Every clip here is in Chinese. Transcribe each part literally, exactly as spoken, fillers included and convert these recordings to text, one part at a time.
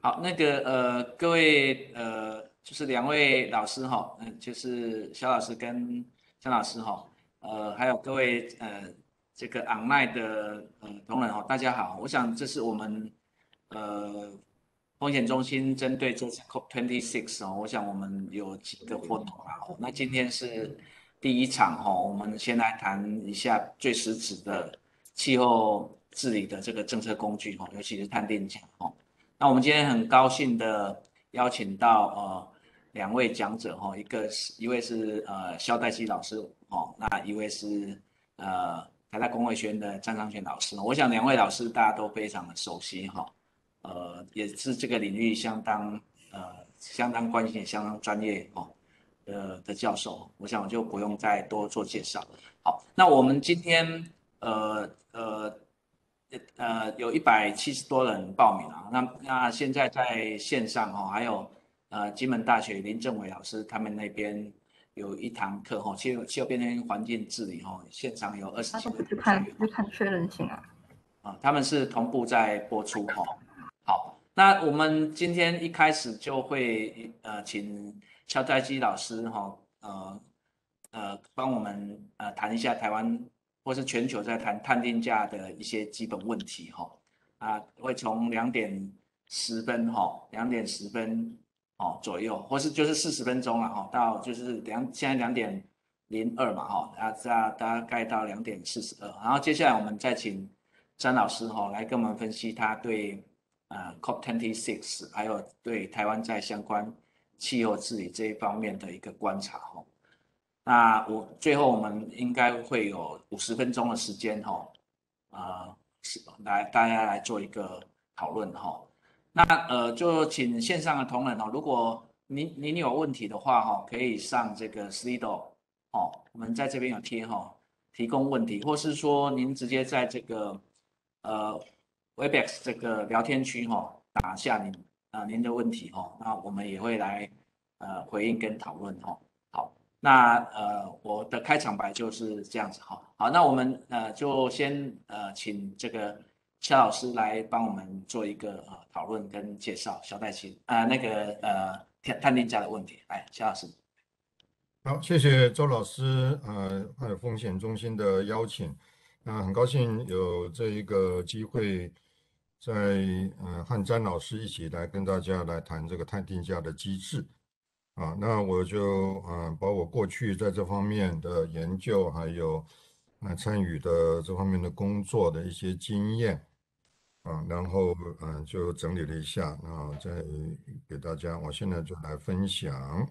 好，那个呃，各位呃，就是两位老师哈，嗯、就是肖老师跟江老师哈，呃，还有各位呃这个 online 的呃同仁哈，大家好。我想这是我们呃风险中心针对这次 C O P 二十六哦，我想我们有几个活动啊。哦那今天是第一场哈，我们先来谈一下最实质的气候治理的这个政策工具哈，尤其是碳定价哈。那我们今天很高兴的邀请到呃两位讲者哈，一个是一位是呃肖代基老师哦，那一位是呃台大工卫学院的张昌全老师。我想两位老师大家都非常的熟悉哈，呃也是这个领域相当呃相当关心、相当专业哦的的教授，我想我就不用再多做介绍。好，那我们今天呃呃呃，有一百七十多人报名啊。那那现在在线上哈、哦，还有呃金门大学林政伟老师他们那边有一堂课哈、哦，气候气候变迁环境治理哈、哦，现场有二十他都几位不去看， 学员去看确认性啊。 啊，他们是同步在播出哈、哦。好，那我们今天一开始就会呃请肖代基老师哈、哦，呃呃帮我们呃谈一下台湾或是全球在谈碳定价的一些基本问题哈、哦。啊，会从两点十分哈，两点十分哦左右，或是就是四十分钟了哈，到就是两现在两点零二嘛哈，啊大大概到两点四十二，然后接下来我们再请詹老师哈来跟我们分析他对呃 C O P 二十六还有对台湾在相关气候治理这一方面的一个观察哈。那我最后我们应该会有五十分钟的时间哈，啊，是来大家来做一个讨论哈。那呃，就请线上的同仁哦，如果您您有问题的话哈，可以上这个 Slido 哦，我们在这边有贴哈，提供问题，或是说您直接在这个呃 Webex 这个聊天区哈打下您啊、呃、您的问题哈，那我们也会来呃回应跟讨论哈。好，那呃我的开场白就是这样子哈。好，那我们呃就先呃请这个肖老师来帮我们做一个呃讨论跟介绍小戴奇啊、呃、那个呃碳碳定价的问题，来肖老师。 好，谢谢周老师，呃，还有风险中心的邀请，那、很高兴有这一个机会在，呃和詹老师一起来跟大家来谈这个碳定价的机制啊。那我就呃把我过去在这方面的研究，还有呃参与的这方面的工作的一些经验啊，然后嗯、呃就整理了一下，那再给大家，我现在就来分享。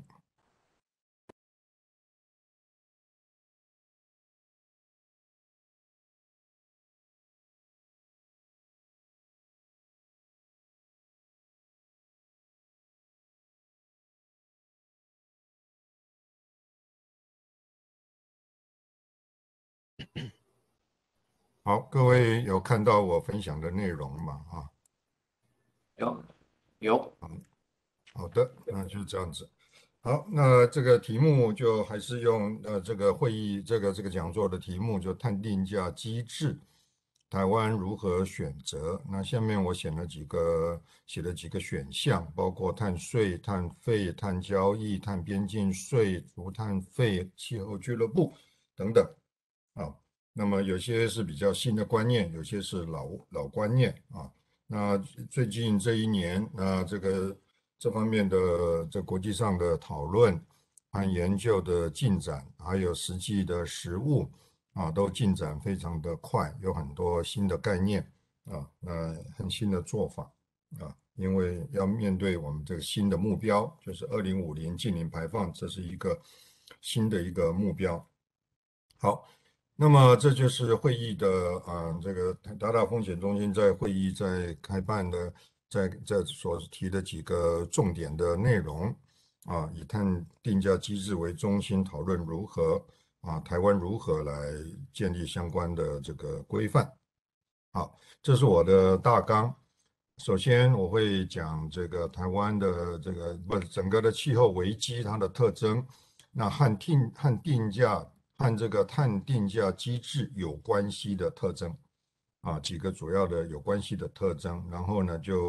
好，各位有看到我分享的内容吗？啊， 有有。 好的，那就这样子。好，那这个题目就还是用呃这个会议这个这个讲座的题目就碳定价机制，台湾如何选择？那下面我写了几个写了几个选项，包括碳税、碳费、碳交易、碳边境税、除碳费、气候俱乐部等等。啊，那么有些是比较新的观念，有些是老老观念啊。那最近这一年，那这个这方面的这国际上的讨论和研究的进展，还有实际的实务啊，都进展非常的快，有很多新的概念啊，那很新的做法啊，因为要面对我们这个新的目标，就是二零五零净零排放，这是一个新的一个目标。好。那么这就是会议的啊、呃这个达大风险中心在会议在开办的，在在所提的几个重点的内容啊，以碳定价机制为中心，讨论如何啊台湾如何来建立相关的这个规范。好，这是我的大纲。首先我会讲这个台湾的这个不整个的气候危机它的特征，那和定和定价和这个碳定价机制有关系的特征啊，几个主要的有关系的特征。然后呢，就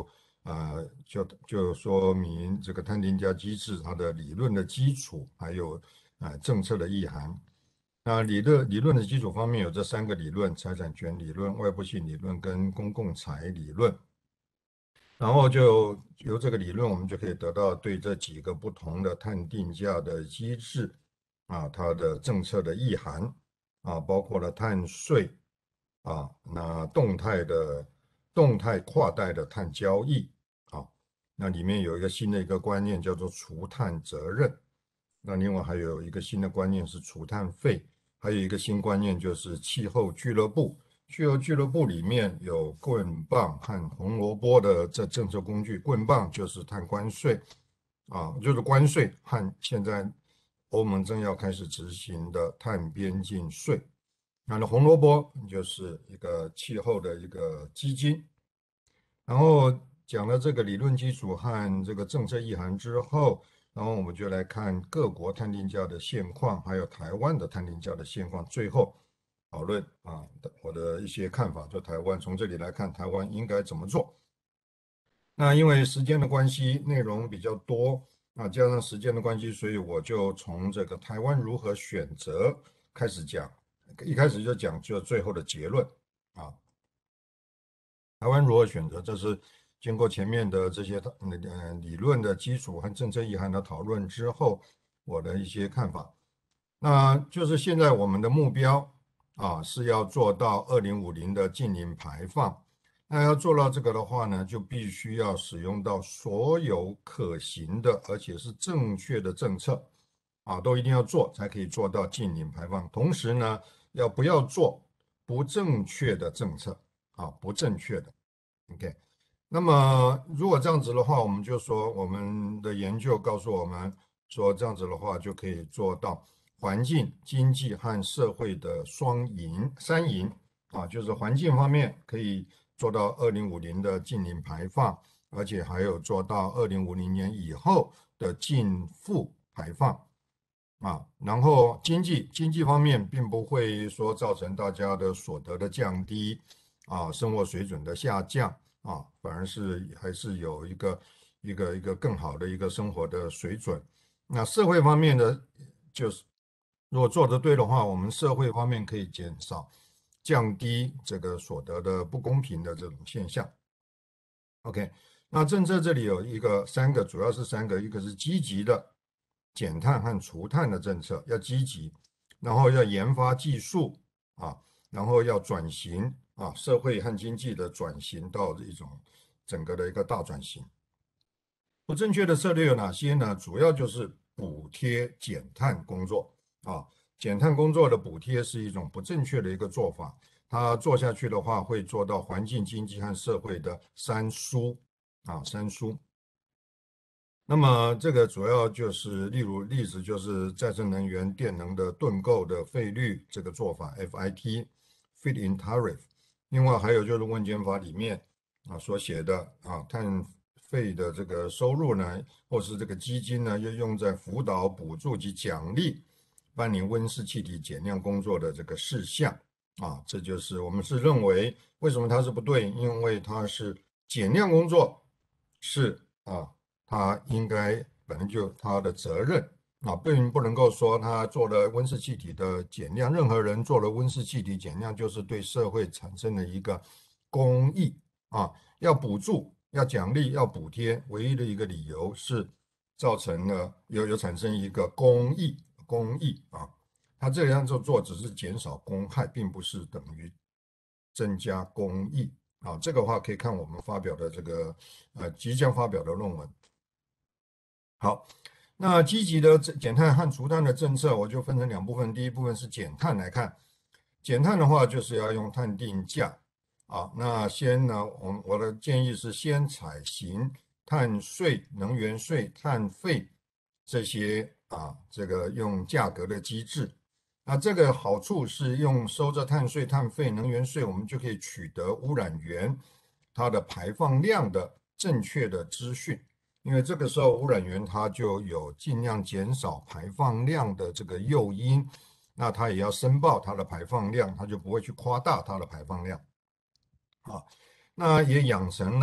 啊、呃，就就说明这个碳定价机制它的理论的基础，还有啊、呃、政策的意涵。那理论理论的基础方面有这三个理论：财产权理论、外部性理论跟公共财理论。然后就由这个理论，我们就可以得到对这几个不同的碳定价的机制啊，它的政策的意涵啊，包括了碳税啊，那动态的动态跨代的碳交易啊，那里面有一个新的一个观念叫做除碳责任，那另外还有一个新的观念是除碳费，还有一个新观念就是气候俱乐部。气候俱乐部里面有棍棒和红萝卜的这政策工具，棍棒就是碳关税啊，就是关税和现在欧盟正要开始执行的碳边境税。那红萝卜就是一个气候的一个基金。然后讲了这个理论基础和这个政策意涵之后，然后我们就来看各国碳定价的现况，还有台湾的碳定价的现况。最后讨论啊，我的一些看法，就台湾从这里来看，台湾应该怎么做。那因为时间的关系，内容比较多，啊，加上时间的关系，所以我就从这个台湾如何选择开始讲，一开始就讲就最后的结论啊。台湾如何选择，这是经过前面的这些呃理论的基础和政策意涵的讨论之后，我的一些看法。那就是现在我们的目标啊是要做到二零五零的净零排放。那要做到这个的话呢，就必须要使用到所有可行的而且是正确的政策啊，都一定要做才可以做到净零排放。同时呢，要不要做不正确的政策啊，不正确的。OK，那么如果这样子的话，我们就说我们的研究告诉我们说，这样子的话就可以做到环境、经济和社会的双赢、三赢啊，就是环境方面可以做到二零五零的净零排放，而且还有做到二零五零年以后的净负排放啊。然后经济经济方面并不会说造成大家的所得的降低啊，生活水准的下降。啊，反而是还是有一个一个一个更好的一个生活的水准。那社会方面的，就是如果做得对的话，我们社会方面可以减少、降低这个所得的不公平的这种现象。OK，那政策这里有一个三个，主要是三个，一个是积极的减碳和除碳的政策，要积极，然后要研发技术啊，然后要转型啊，社会和经济的转型到一种整个的一个大转型。不正确的策略有哪些呢？主要就是补贴减碳工作啊，减碳工作的补贴是一种不正确的一个做法。它做下去的话，会做到环境、经济和社会的三输啊，三输。那么这个主要就是，例如例子就是再生能源电能的盾构的费率这个做法 ，F I T（Feed-in Tariff）。另外还有就是温检法里面啊所写的啊碳费的这个收入呢，或是这个基金呢，要用在辅导、补助及奖励办理温室气体减量工作的这个事项啊，这就是我们是认为为什么它是不对，因为它是减量工作是啊。他应该本来就他的责任啊，并不能够说他做了温室气体的减量，任何人做了温室气体减量，就是对社会产生了一个公益啊，要补助、要奖励、要补贴，唯一的一个理由是造成了有有产生一个公益，公益啊，他这样做做只是减少公害，并不是等于增加公益啊。这个话可以看我们发表的这个呃即将发表的论文。好，那积极的减碳和除碳的政策，我就分成两部分。第一部分是减碳来看，减碳的话就是要用碳定价啊。那先呢，我我的建议是先采行碳税、能源税、碳费这些啊，这个用价格的机制。那这个好处是用收着碳税、碳费、能源税，我们就可以取得污染源它的排放量的正确的资讯。因为这个时候污染源它就有尽量减少排放量的这个诱因，那它也要申报它的排放量，它就不会去夸大它的排放量啊。那也养成了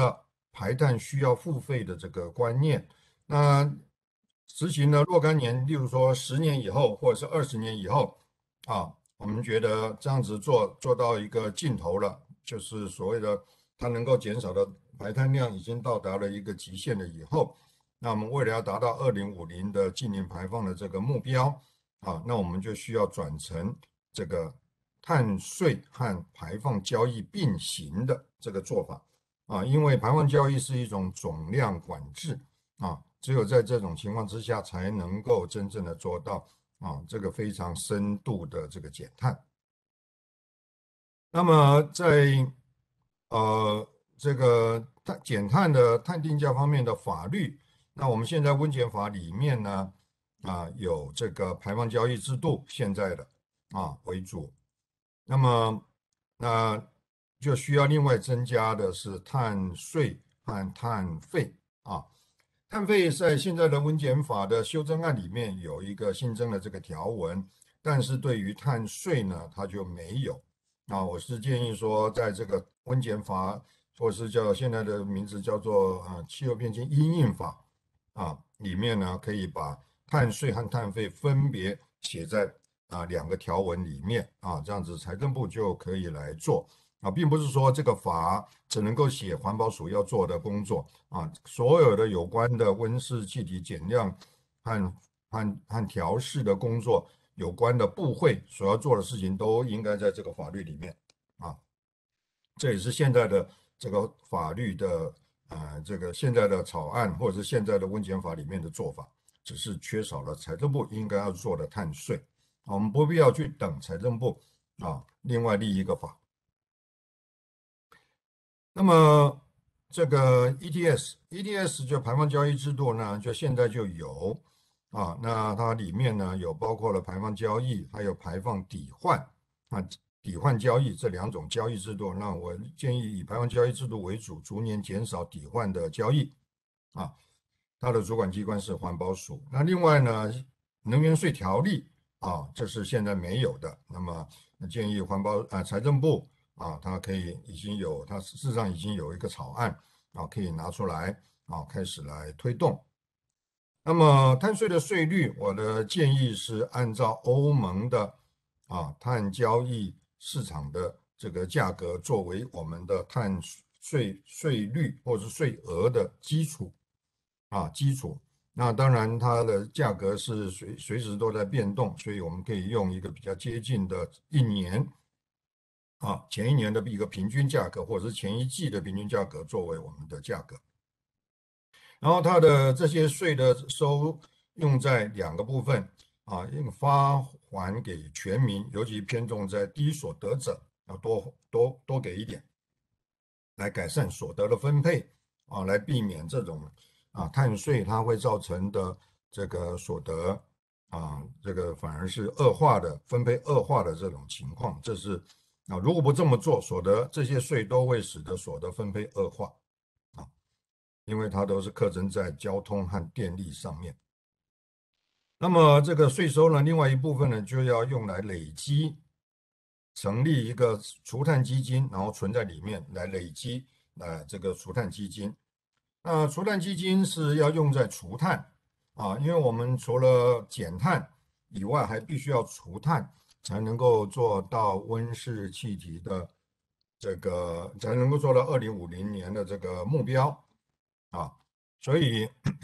排碳需要付费的这个观念。那执行了若干年，例如说十年以后，或者是二十年以后，啊，我们觉得这样子做做到一个尽头了，就是所谓的它能够减少的排碳量已经到达了一个极限了以后，那我们为了要达到二零五零的净零排放的这个目标，啊，那我们就需要转成这个碳税和排放交易并行的这个做法。啊，因为排放交易是一种总量管制啊，只有在这种情况之下，才能够真正的做到啊这个非常深度的这个减碳。那么在呃这个碳减碳的碳定价方面的法律，那我们现在温检法里面呢啊有这个排放交易制度，现在的啊为主。那么那就需要另外增加的是碳税和碳费啊。碳费在现在的温检法的修正案里面有一个新增的这个条文，但是对于碳税呢，它就没有。啊，我是建议说，在这个温检法，或是叫现在的名字叫做啊气候变迁因应法啊里面呢，可以把碳税和碳费分别写在啊两个条文里面啊，这样子财政部就可以来做啊，并不是说这个法只能够写环保署要做的工作啊，所有的有关的温室气体减量和和和调试的工作。有关的部会所要做的事情都应该在这个法律里面啊，这也是现在的这个法律的呃这个现在的草案或者是现在的温检法里面的做法，只是缺少了财政部应该要做的碳税啊，我们不必要去等财政部啊另外立一个法。那么这个 E T S，E T S 就排放交易制度呢，就现在就有。啊，那它里面呢有包括了排放交易，还有排放抵换啊，抵换交易这两种交易制度。那我建议以排放交易制度为主，逐年减少抵换的交易啊。它的主管机关是环保署。那另外呢，能源税条例啊，这是现在没有的。那么建议环保啊财政部啊，它可以已经有，它事实上已经有一个草案啊，可以拿出来啊，开始来推动。那么碳税的税率，我的建议是按照欧盟的啊碳交易市场的这个价格作为我们的碳税税率或是税额的基础啊基础。那当然它的价格是随随时都在变动，所以我们可以用一个比较接近的一年啊前一年的一个平均价格，或者是前一季的平均价格作为我们的价格。然后它的这些税的收用在两个部分啊，应发还给全民，尤其偏重在低所得者，要多多多给一点，来改善所得的分配啊，来避免这种啊碳税它会造成的这个所得啊，这个反而是恶化的分配恶化的这种情况，这是啊，如果不这么做，所得这些税都会使得所得分配恶化。因为它都是课征在交通和电力上面。那么这个税收呢，另外一部分呢，就要用来累积，成立一个除碳基金，然后存在里面来累积呃这个除碳基金。那除碳基金是要用在除碳啊，因为我们除了减碳以外，还必须要除碳，才能够做到温室气体的这个，才能够做到二零五零年的这个目标。啊，所以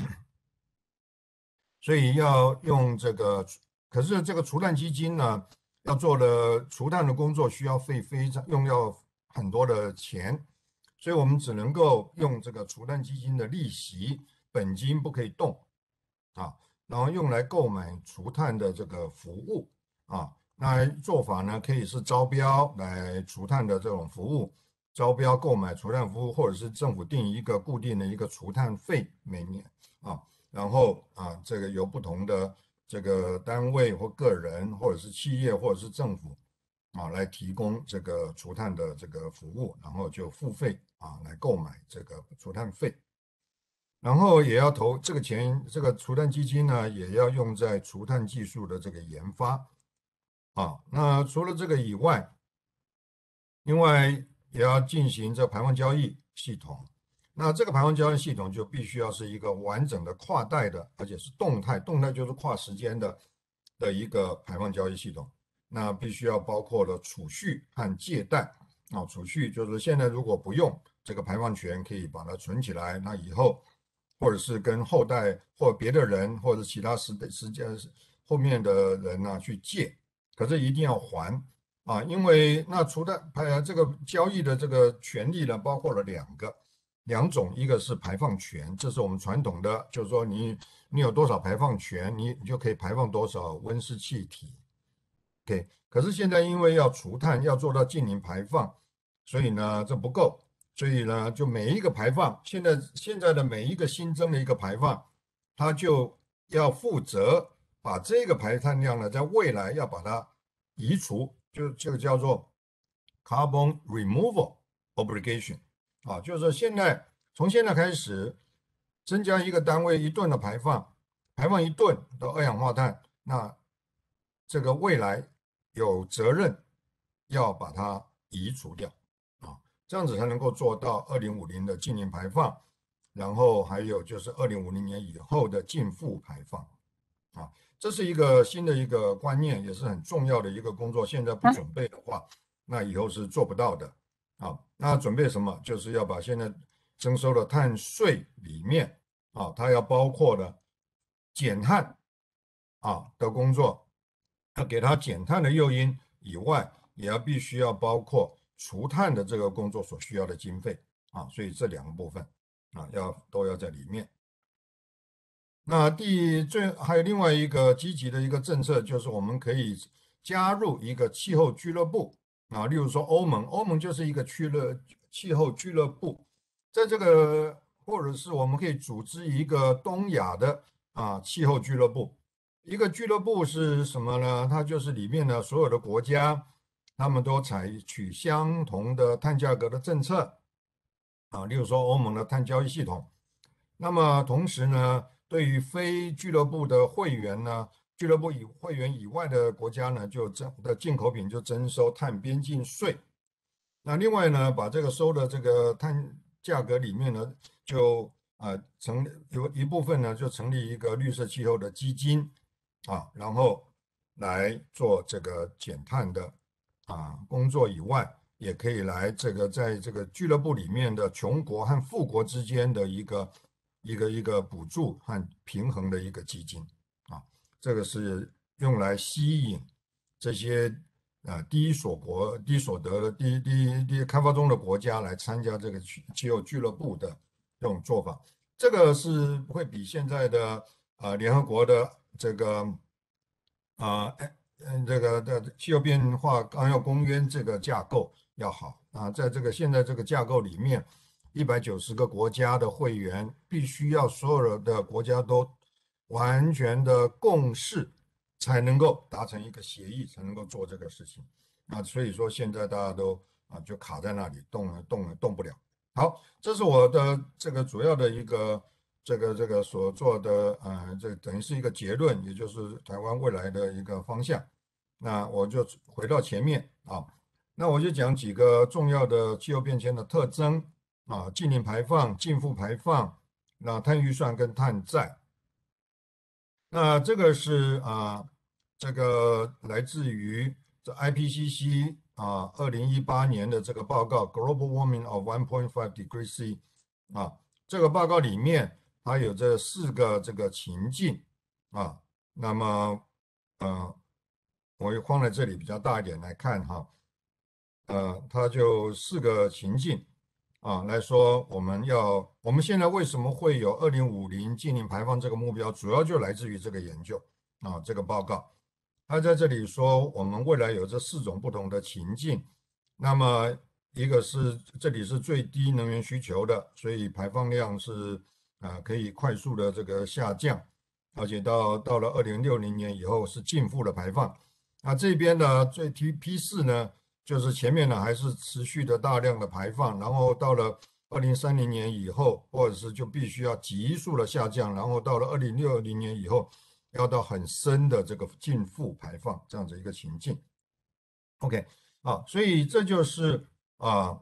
所以要用这个，可是这个除碳基金呢，要做的除碳的工作需要费非常用要很多的钱，所以我们只能够用这个除碳基金的利息，本金不可以动啊，然后用来购买除碳的这个服务啊。那做法呢，可以是招标来除碳的这种服务。招标购买除碳服务，或者是政府定一个固定的一个除碳费每年啊，然后啊，这个由不同的这个单位或个人，或者是企业，或者是政府啊，来提供这个除碳的这个服务，然后就付费啊来购买这个除碳费，然后也要投这个钱，这个除碳基金呢，也要用在除碳技术的这个研发啊。那除了这个以外，另外也要进行这排放交易系统， 那这个排放交易系统就必须要是一个完整的跨代的，而且是动态，动态就是跨时间的的一个排放交易系统。那必须要包括了储蓄和借贷啊，储蓄就是现在如果不用这个排放权，可以把它存起来，那以后或者是跟后代或别的人或者其他时时间后面的人呢、啊、去借，可是一定要还啊，因为那除了排这个交易的这个权利呢，包括了两个两种，一个是排放权，这是我们传统的，就是说你你有多少排放权，你你就可以排放多少温室气体。OK，可是现在因为要除碳，要做到净零排放，所以呢这不够，所以呢就每一个排放，现在现在的每一个新增的一个排放，它就要负责把这个排碳量呢，在未来要把它移除，就这个叫做 carbon removal obligation 啊，就是说现在从现在开始增加一个单位一吨的排放，排放一吨的二氧化碳，那这个未来有责任要把它移除掉啊，这样子才能够做到二零五零的净零排放，然后还有就是二零五零年以后的净负排放啊，这是一个新的一个观念，也是很重要的一个工作。现在不准备的话，那以后是做不到的啊。那准备什么？就是要把现在征收的碳税里面啊，它要包括的减碳啊的工作。要给它减碳的诱因以外，也要必须要包括除碳的这个工作所需要的经费啊，所以这两个部分啊要都要在里面。那第最还有另外一个积极的一个政策，就是我们可以加入一个气候俱乐部啊，例如说欧盟，欧盟就是一个俱乐气候俱乐部，在这个或者是我们可以组织一个东亚的啊气候俱乐部。一个俱乐部是什么呢？它就是里面的所有的国家，他们都采取相同的碳价格的政策啊，例如说欧盟的碳交易系统。那么同时呢，对于非俱乐部的会员呢，俱乐部以会员以外的国家呢，就征的进口品就征收碳边境税。那另外呢，把这个收的这个碳价格里面呢，就啊成有一部分呢，就成立一个绿色气候的基金。啊，然后来做这个减碳的啊工作以外，也可以来这个在这个俱乐部里面的穷国和富国之间的一个一个一个补助和平衡的一个基金啊，这个是用来吸引这些啊低所国、低所得的、低低低开发中的国家来参加这个气候俱乐部的这种做法，这个是会比现在的啊联合国的这个啊，嗯，这个的气候变化纲要公约这个架构要好啊，在这个现在这个架构里面，一百九十个国家的会员必须要所有的国家都完全的共识，才能够达成一个协议，才能够做这个事情啊。所以说现在大家都啊就卡在那里，动了动了动不了。好，这是我的这个主要的一个。这个这个所做的，呃，这等于是一个结论，也就是台湾未来的一个方向。那我就回到前面啊，那我就讲几个重要的气候变迁的特征啊，净零排放、净负排放，那碳预算跟碳债。那这个是啊，这个来自于这 I P C C 啊，二零一八年的这个报告《Global Warming of one point five degrees C》啊，这个报告里面。它有这四个这个情境啊，那么呃，我放在这里比较大一点来看哈，呃，它就四个情境啊来说，我们要我们现在为什么会有二零五零净零排放这个目标，主要就来自于这个研究啊，这个报告，它在这里说我们未来有这四种不同的情境，那么一个是这里是最低能源需求的，所以排放量是。啊，可以快速的这个下降，而且到到了二零六零年以后是净负的排放。那这边呢，最 T P 四呢，就是前面呢还是持续的大量的排放，然后到了二零三零年以后，或者是就必须要急速的下降，然后到了二零六零年以后，要到很深的这个净负排放这样子一个情境。OK， 啊，所以这就是啊。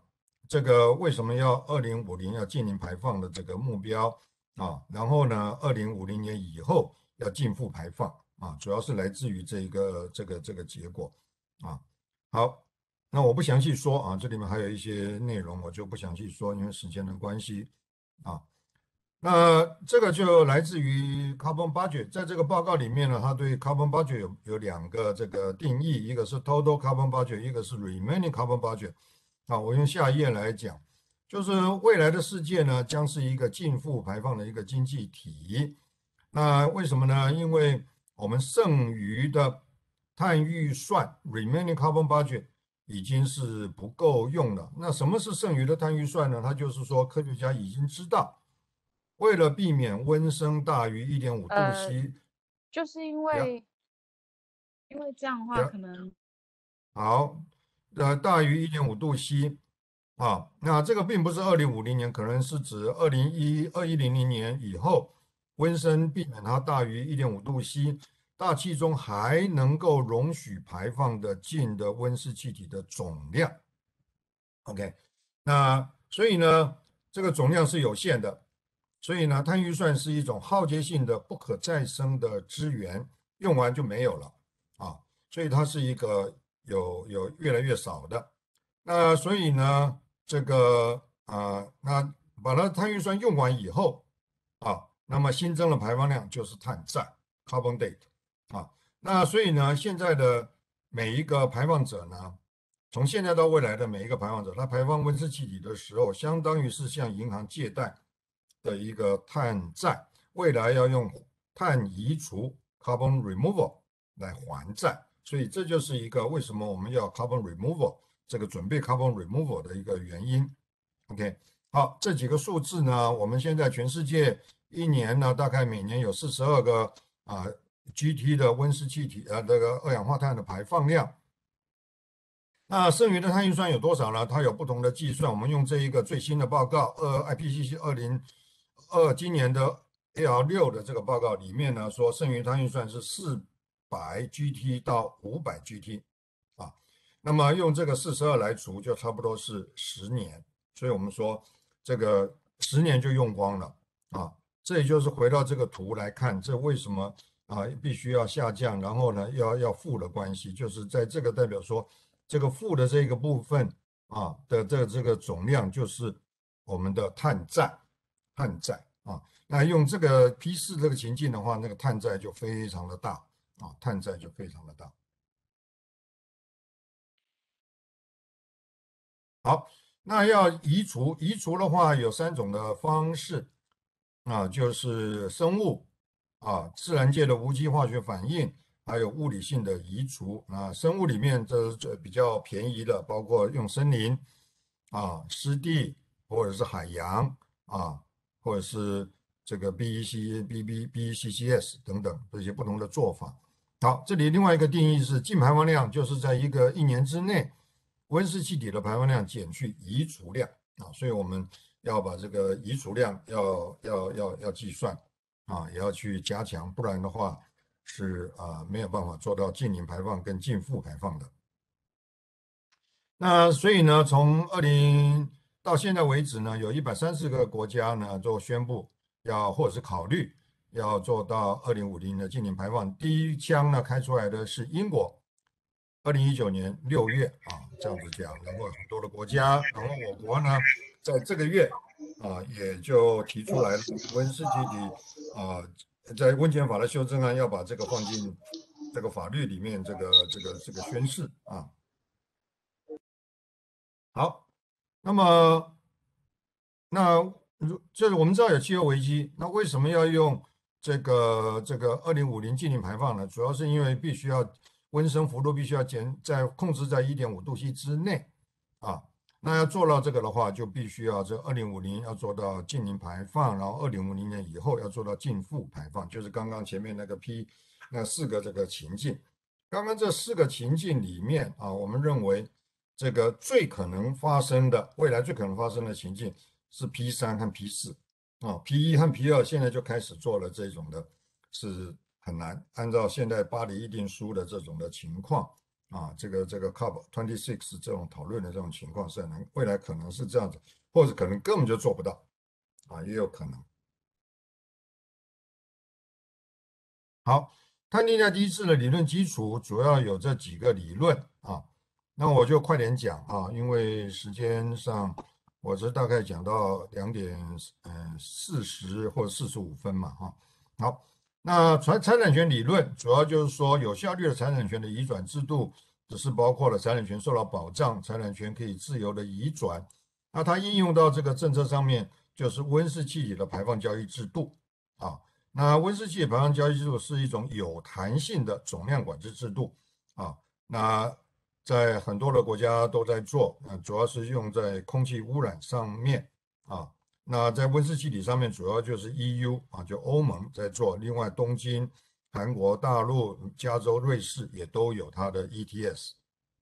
这个为什么要二零五零要净零排放的这个目标啊？然后呢，二零五零年以后要净负排放啊，主要是来自于这个这个这个结果啊。好，那我不详细说啊，这里面还有一些内容我就不详细说，因为时间的关系啊。那这个就来自于 Carbon Budget，在这个报告里面呢，它对 Carbon Budget 有有两个这个定义，一个是 Total Carbon Budget，一个是 Remaining Carbon Budget。啊，我用下一页来讲，就是未来的世界呢，将是一个净负排放的一个经济体。那为什么呢？因为我们剩余的碳预算 （Remaining Carbon Budget） 已经是不够用了。那什么是剩余的碳预算呢？它就是说，科学家已经知道。为了避免温升大于一点五度呃， C， 就是因呀为因为这样的话， 呀， 可能好，呃，大于一点五度 C 啊，那这个并不是二零五零年，可能是指二零一二一零零年以后，温升避免它大于一点五度 C，大气中还能够容许排放的净的温室气体的总量。OK，那所以呢，这个总量是有限的。所以呢，碳预算是一种耗竭性的、不可再生的资源，用完就没有了啊，所以它是一个有有越来越少的。那所以呢，这个啊，那把它碳预算用完以后啊，那么新增的排放量就是碳债 （carbon debt） 啊。那所以呢，现在的每一个排放者呢，从现在到未来的每一个排放者，他排放温室气体的时候，相当于是向银行借贷的一个碳债，未来要用碳移除 （carbon removal） 来还债，所以这就是一个为什么我们要 carbon removal 这个准备 carbon removal 的一个原因。OK， 好，这几个数字呢，我们现在全世界一年呢，大概每年有四十二个啊 G T 的温室气体呃这个二氧化碳的排放量。那剩余的碳预算有多少呢？它有不同的计算。我们用这一个最新的报告，呃，I P C C 二零二今年的 A L 六的这个报告里面呢，说剩余碳预算是四百 G T 到五百 G T 啊。那么用这个四十二来除，就差不多是十年。所以我们说这个十年就用光了啊。这也就是回到这个图来看，这为什么啊必须要下降，然后呢要要负的关系，就是在这个代表说。这个负的这个部分啊的这这个总量就是我们的碳债，碳债啊。那用这个 P 四这个情境的话，那个碳债就非常的大啊，碳债就非常的大。好，那要移除，移除的话有三种的方式啊，就是生物啊，自然界的无机化学反应。还有物理性的移除啊，生物里面这这比较便宜的，包括用森林啊、湿地或者是海洋啊，或者是这个 B E C、B B B E C C S 等等这些不同的做法。好，这里另外一个定义是净排放量，就是在一个一年之内，温室气体的排放量减去移除量啊，所以我们要把这个移除量要要要要计算啊，也要去加强，不然的话。是啊、呃，没有办法做到净零排放跟净负排放的。那所以呢，从二零到现在为止呢，有一百三十个国家呢都宣布要或者是考虑要做到二零五零的净零排放。第一枪呢开出来的是英国，二零一九年六月啊这样子讲，然后很多的国家，然后我国呢在这个月啊也就提出来了温室气体啊。在温检法的修正案要把这个放进这个法律里面，这个这个这个宣誓啊。好，那么那如就是我们知道有气候危机，那为什么要用这个这个二零五零净零排放呢？主要是因为必须要温升幅度必须要减在控制在一点五度 C 之内啊。那要做到这个的话，就必须要这二零五零要做到净零排放，然后二零五零年以后要做到净负排放，就是刚刚前面那个 P 那四个这个情境。刚刚这四个情境里面啊，我们认为这个最可能发生的未来最可能发生的情境是 P 三和 P 四啊 ，P 一和 P 二现在就开始做了这种的，是很难按照现在巴黎议定书的这种的情况啊，这个这个 C O P 二十六 这种讨论的这种情况是能未来可能是这样子，或者可能根本就做不到啊，也有可能。好，碳定价机制的理论基础主要有这几个理论啊，那我就快点讲啊，因为时间上我是大概讲到两点嗯四十或者四十五分嘛哈。好，那财财产权理论主要就是说有效率的财产权的移转制度，只是包括了财产权受到保障，财产权可以自由的移转。那它应用到这个政策上面，就是温室气体的排放交易制度啊。那温室气体排放交易制度是一种有弹性的总量管制制度啊，那在很多的国家都在做，啊，主要是用在空气污染上面啊。那在温室气体上面，主要就是 E U 啊，就欧盟在做，另外东京、韩国、大陆、加州、瑞士也都有它的 E T S。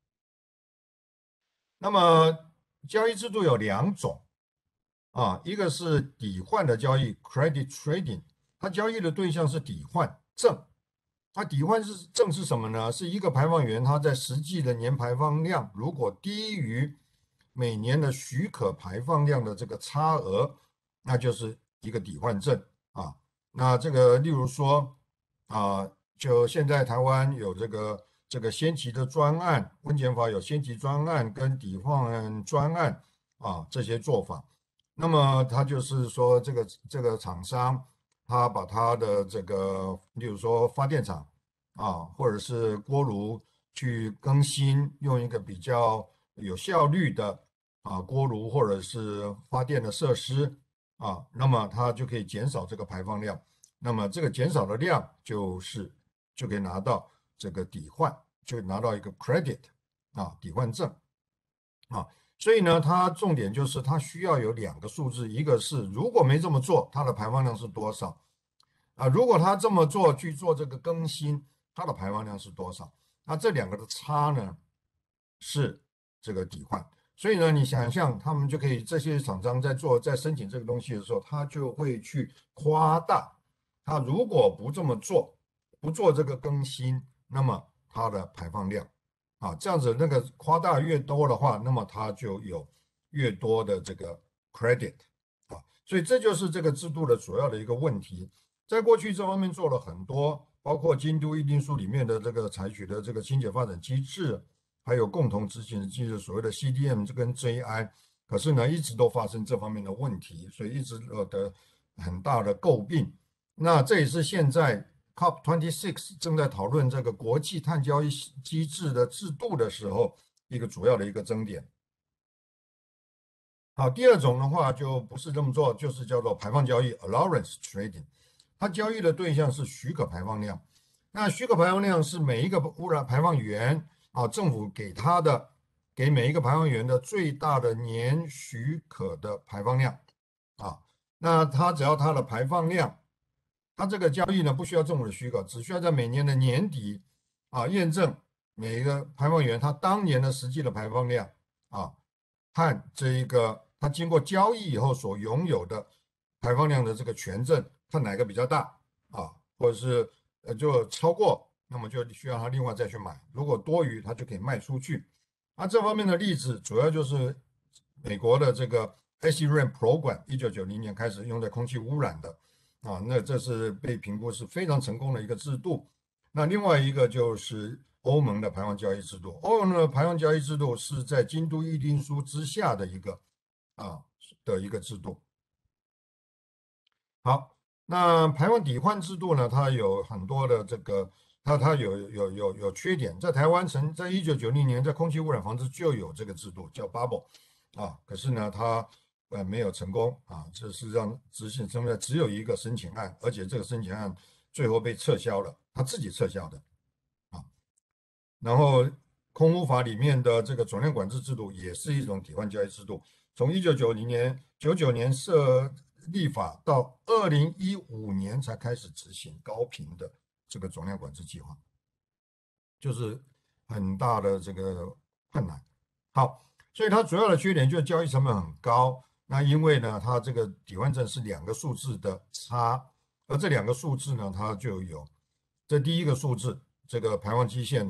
那么交易制度有两种啊，一个是抵换的交易 （credit trading）。它交易的对象是抵换证，它抵换是证是什么呢？是一个排放源，它在实际的年排放量如果低于每年的许可排放量的这个差额，那就是一个抵换证啊。那这个例如说啊，就现在台湾有这个这个先期的专案，温检法有先期专案跟抵换专案啊这些做法。那么它就是说这个这个厂商。他把他的这个，例如说发电厂啊，或者是锅炉去更新，用一个比较有效率的啊锅炉或者是发电的设施啊，那么它就可以减少这个排放量。那么这个减少的量就是就可以拿到这个抵换，就拿到一个 credit 啊抵换证啊。所以呢，它重点就是它需要有两个数字，一个是如果没这么做，它的排放量是多少啊？如果它这么做去做这个更新，它的排放量是多少？那这两个的差呢是这个抵换。所以呢，你想象他们就可以这些厂商在做在申请这个东西的时候，他就会去夸大。他如果不这么做，不做这个更新，那么它的排放量。啊，这样子那个夸大越多的话，那么它就有越多的这个 credit 啊，所以这就是这个制度的主要的一个问题。在过去这方面做了很多，包括京都议定书里面的这个采取的这个清洁发展机制，还有共同执行的机制，所谓的 C D M 这跟 J I， 可是呢一直都发生这方面的问题，所以一直呃得很大的诟病。那这也是现在 C O P 二十六 正在讨论这个国际碳交易机制的制度的时候，一个主要的一个争点。好，第二种的话就不是这么做，就是叫做排放交易 （allowance trading）。它交易的对象是许可排放量，那许可排放量是每一个污染排放源啊，政府给它的给每一个排放源的最大的年许可的排放量啊。那它只要它的排放量。它这个交易呢不需要政府的许可，只需要在每年的年底啊验证每一个排放源它当年的实际的排放量啊，和这一个它经过交易以后所拥有的排放量的这个权证，看哪个比较大啊，或者是呃就超过，那么就需要它另外再去买，如果多余它就可以卖出去。那这方面的例子主要就是美国的这个 S E R A M Program， 一九九零年开始用在空气污染的。啊，那这是被评估是非常成功的一个制度。那另外一个就是欧盟的排放交易制度，欧盟的排放交易制度是在京都议定书之下的一个啊的一个制度。好，那排放抵换制度呢，它有很多的这个，它它有有有有缺点。在台湾曾在一九九零年，在空气污染防治就有这个制度，叫 Bubble 啊，可是呢，它呃，没有成功啊，这是让执行层面只有一个申请案，而且这个申请案最后被撤销了，他自己撤销的啊。然后空污法里面的这个总量管制制度也是一种抵换交易制度，从一九九零年九九年设立法到二零一五年才开始执行高频的这个总量管制计划，就是很大的这个困难。好，所以它主要的缺点就是交易成本很高。那因为呢，它这个抵换证是两个数字的差，而这两个数字呢，它就有这第一个数字，这个排放基线呢，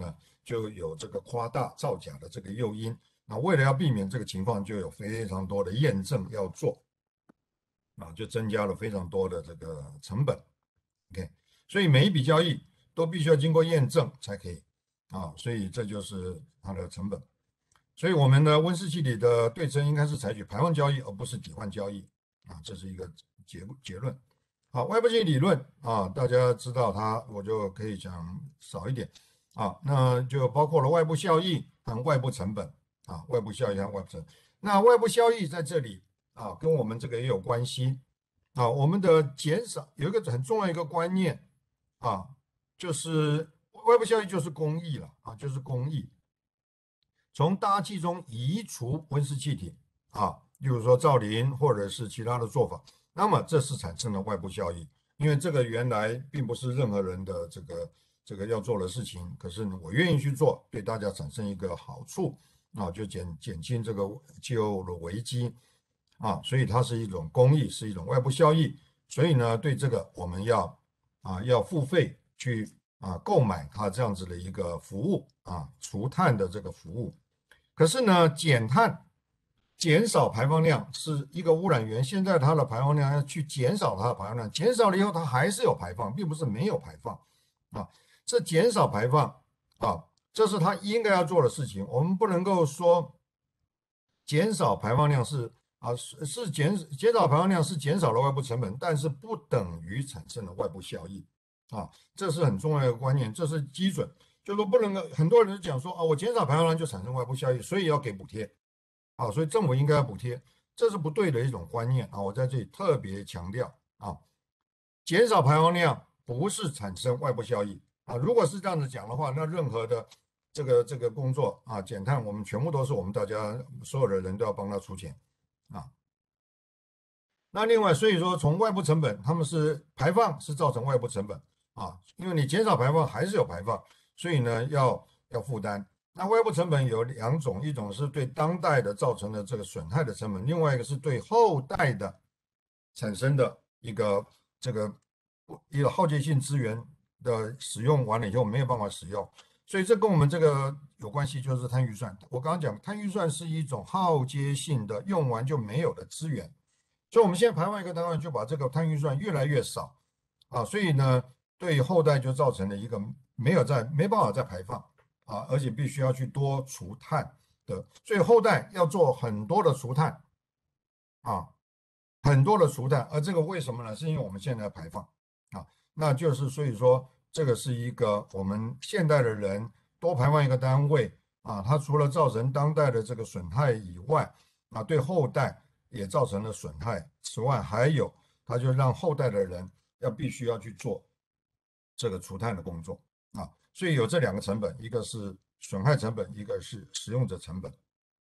就有这个夸大造假的这个诱因。那为了要避免这个情况，就有非常多的验证要做，啊，就增加了非常多的这个成本。OK，所以每一笔交易都必须要经过验证才可以啊，所以这就是它的成本。所以我们的温室气体的对称应该是采取排放交易，而不是抵换交易啊，这是一个结结论。好，外部性理论啊，大家知道它，我就可以讲少一点啊，那就包括了外部效益和外部成本啊，外部效益和外部成本。那外部效益在这里啊，跟我们这个也有关系啊，我们的减少有一个很重要一个观念啊，就是外部效益就是公益了啊，就是公益。从大气中移除温室气体啊，例如说造林或者是其他的做法，那么这是产生了外部效益，因为这个原来并不是任何人的这个这个要做的事情，可是我愿意去做，对大家产生一个好处啊，就减减轻这个气候的危机啊，所以它是一种公益，是一种外部效益，所以呢，对这个我们要啊要付费去啊购买它这样子的一个服务啊，除碳的这个服务。可是呢，减碳、减少排放量是一个污染源。现在它的排放量要去减少它的排放量，减少了以后它还是有排放，并不是没有排放啊。这减少排放啊，这是它应该要做的事情。我们不能够说减少排放量是啊是是减减少排放量是减少了外部成本，但是不等于产生了外部效益啊，这是很重要的观念，这是基准。就说不能够，很多人讲说啊，我减少排放量就产生外部效益，所以要给补贴，啊，所以政府应该要补贴，这是不对的一种观念啊，我在这里特别强调啊，减少排放量不是产生外部效益啊，如果是这样子讲的话，那任何的这个这个工作啊，减碳，我们全部都是我们大家所有的人都要帮他出钱啊。那另外，所以说从外部成本，他们是排放是造成外部成本啊，因为你减少排放还是有排放。所以呢，要要负担。那外部成本有两种，一种是对当代的造成的这个损害的成本，另外一个是对后代的产生的一个这个一个耗竭性资源的使用完了以后没有办法使用，所以这跟我们这个有关系，就是碳预算。我刚刚讲，碳预算是一种耗竭性的，用完就没有的资源，所以我们现在排放一个单位就把这个碳预算越来越少啊，所以呢，对后代就造成了一个。没有在没办法再排放啊，而且必须要去多除碳的，所以后代要做很多的除碳啊，很多的除碳，而这个为什么呢？是因为我们现在排放啊，那就是所以说这个是一个我们现代的人多排放一个单位啊，它除了造成当代的这个损害以外啊，对后代也造成了损害。此外还有，它就让后代的人要必须要去做这个除碳的工作。啊，所以有这两个成本，一个是损害成本，一个是使用者成本。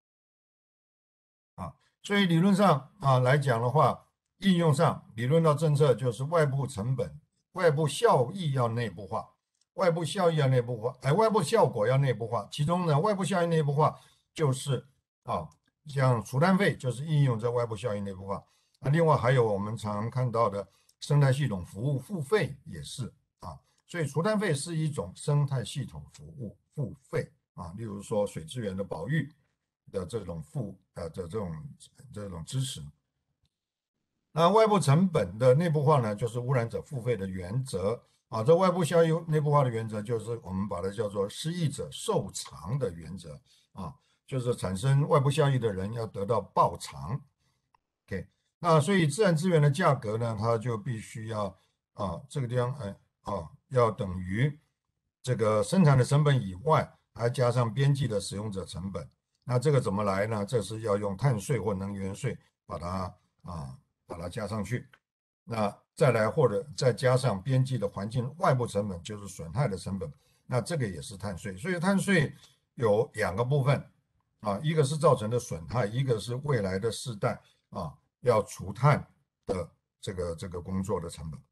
啊，所以理论上啊来讲的话，应用上理论到政策就是外部成本、外部效益要内部化，外部效益要内部化，哎，外部效果要内部化。其中呢，外部效益内部化就是啊，像除碳费就是应用在外部效益内部化。啊，另外还有我们常看到的生态系统服务付费也是啊。所以除碳费是一种生态系统服务付费啊，例如说水资源的保育的这种付呃的这种这种支持。那外部成本的内部化呢，就是污染者付费的原则啊。这外部效益内部化的原则，就是我们把它叫做施益者受偿的原则啊，就是产生外部效益的人要得到报偿。OK， 那所以自然资源的价格呢，它就必须要啊这个地方哎啊。要等于这个生产的成本以外，还加上边际的使用者成本。那这个怎么来呢？这是要用碳税或能源税把它啊把它加上去。那再来或者再加上边际的环境外部成本，就是损害的成本。那这个也是碳税。所以碳税有两个部分啊，一个是造成的损害，一个是未来的世代啊要除碳的这个这个工作的成本。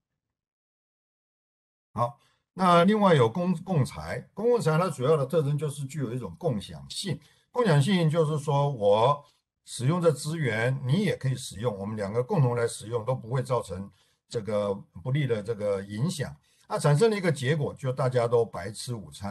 好，那另外有公共财，公共财它主要的特征就是具有一种共享性。共享性就是说我使用这资源，你也可以使用，我们两个共同来使用，都不会造成这个不利的这个影响。那产生了一个结果，就大家都白吃午餐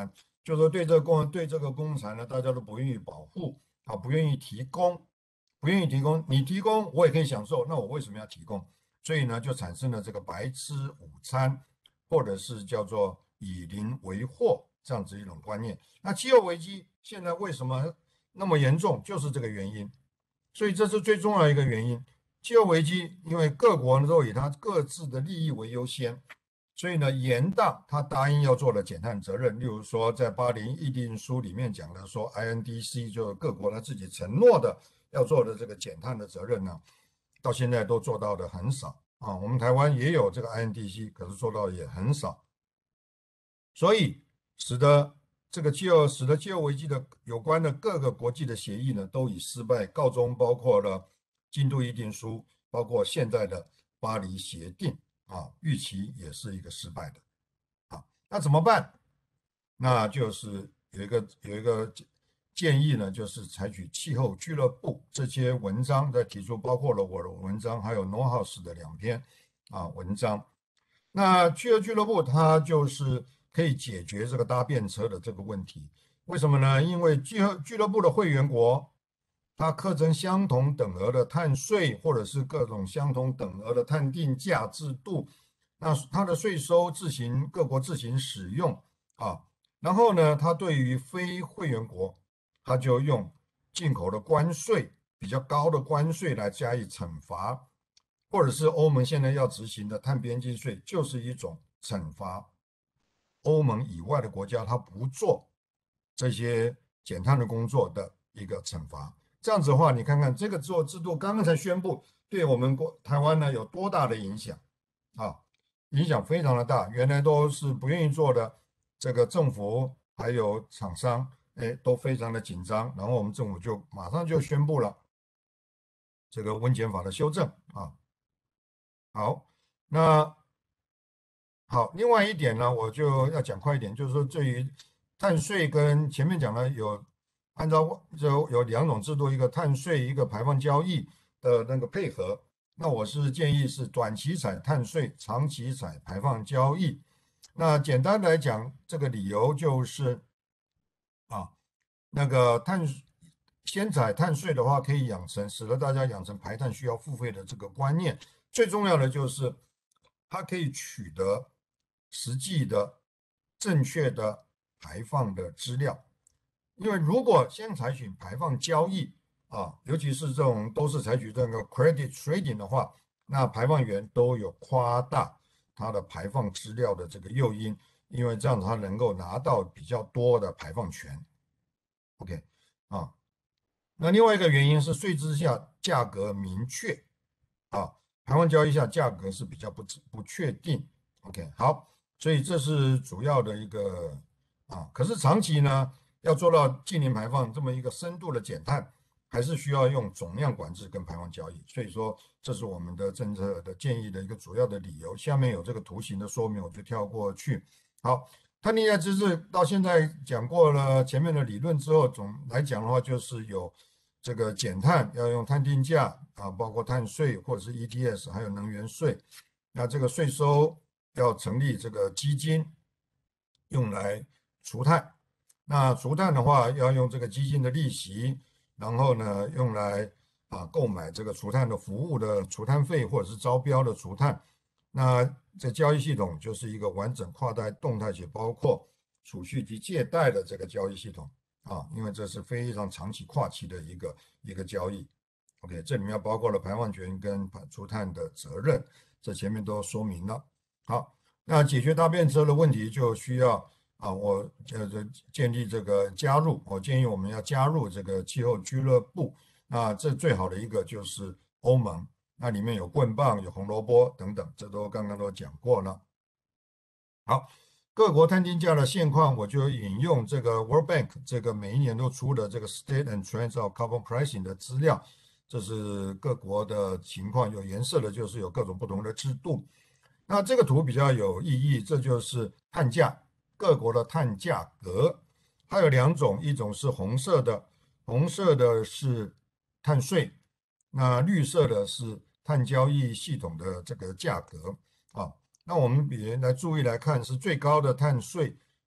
就是说对这个工对这个工材呢，大家都不愿意保护啊，不愿意提供，不愿意提供，你提供我也可以享受，那我为什么要提供？所以呢，就产生了这个白吃午餐，或者是叫做以邻为壑这样子一种观念。那气候危机现在为什么那么严重，就是这个原因。所以这是最重要的一个原因。气候危机，因为各国呢都以它各自的利益为优先，所以呢，严大他答应要做的减碳责任，例如说在巴黎议定书里面讲的说 I N D C 就是各国呢自己承诺的要做的这个减碳的责任呢，到现在都做到的很少啊。我们台湾也有这个 I N D C， 可是做到的也很少，所以使得这个气候使得气候危机的有关的各个国际的协议呢，都以失败告终，包括了京都议定书，包括现在的巴黎协定啊，预期也是一个失败的啊。那怎么办？那就是有一个有一个建议呢，就是采取气候俱乐部这些文章的提出，包括了我的文章，还有 Norhaus 的两篇啊文章。那气候俱乐部它就是可以解决这个搭便车的这个问题。为什么呢？因为气候俱乐部的会员国，它课征相同等额的碳税，或者是各种相同等额的碳定价制度，那它的税收自行各国自行使用啊。然后呢，它对于非会员国，它就用进口的关税比较高的关税来加以惩罚。或者是欧盟现在要执行的碳边境税，就是一种惩罚欧盟以外的国家，它不做这些减碳的工作的一个惩罚。这样子的话，你看看这个做制度刚刚才宣布，对我们国台湾呢有多大的影响啊？影响非常的大。原来都是不愿意做的，这个政府还有厂商，哎，都非常的紧张。然后我们政府就马上就宣布了这个温检法的修正啊。好，那好，另外一点呢，我就要讲快一点，就是说对于碳税跟前面讲的有按照就有两种制度，一个碳税，一个排放交易的那个配合。那我是建议是短期采碳税，长期采排放交易。那简单来讲，这个理由就是啊，那个碳先采碳税的话，可以养成使得大家养成排碳需要付费的这个观念。最重要的就是它可以取得实际的正确的排放的资料，因为如果先采取排放交易啊，尤其是这种都是采取这个 credit trading 的话，那排放源都有夸大它的排放资料的这个诱因，因为这样子它能够拿到比较多的排放权。OK 啊，那另外一个原因是税制下价格明确啊。排放交易下价格是比较不不确定 ，OK， 好，所以这是主要的一个啊。可是长期呢，要做到近零排放这么一个深度的减碳，还是需要用总量管制跟排放交易。所以说，这是我们的政策的建议的一个主要的理由。下面有这个图形的说明，我就跳过去。好，碳定价机制到现在讲过了前面的理论之后，总来讲的话就是有这个减碳要用碳定价啊，包括碳税或者是 E T S， 还有能源税。那这个税收要成立这个基金，用来除碳。那除碳的话，要用这个基金的利息，然后呢，用来啊购买这个除碳的服务的除碳费，或者是招标的除碳。那这交易系统就是一个完整跨代动态且包括储蓄及借贷的这个交易系统。啊，因为这是非常长期跨期的一个一个交易 ，OK， 这里面包括了排放权跟除碳的责任，这前面都说明了。好，那解决搭便车的问题就需要啊，我呃建立这个加入，我建议我们要加入这个气候俱乐部。那这最好的一个就是欧盟，那里面有棍棒、有红萝卜等等，这都刚刚都讲过了。好。各国碳定价的现况，我就引用这个 World Bank 这个每一年都出的这个 State and Trends of Carbon Pricing 的资料，这是各国的情况，有颜色的就是有各种不同的制度。那这个图比较有意义，这就是碳价，各国的碳价格，它有两种，一种是红色的，红色的是碳税，那绿色的是碳交易系统的这个价格啊。那我们比来注意来看，是最高的碳税，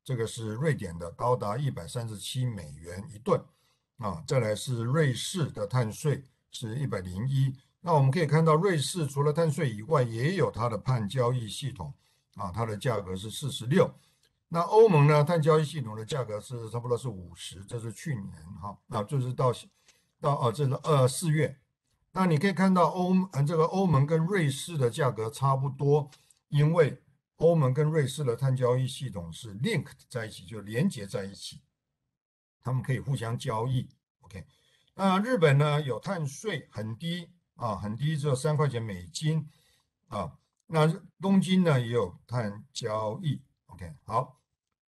这个是瑞典的，高达一百三十七美元一吨啊。再来是瑞士的碳税是一百零一。那我们可以看到，瑞士除了碳税以外，也有它的碳交易系统啊，它的价格是四十六。那欧盟呢，碳交易系统的价格是差不多是五十，这是去年哈，啊，就是到到哦，这是二四月。那你可以看到欧呃这个欧盟跟瑞士的价格差不多，因为欧盟跟瑞士的碳交易系统是 linked 在一起，就连接在一起，他们可以互相交易。OK， 那日本呢有碳税很低啊，很低，只有三块钱美金啊。那东京呢也有碳交易。OK， 好，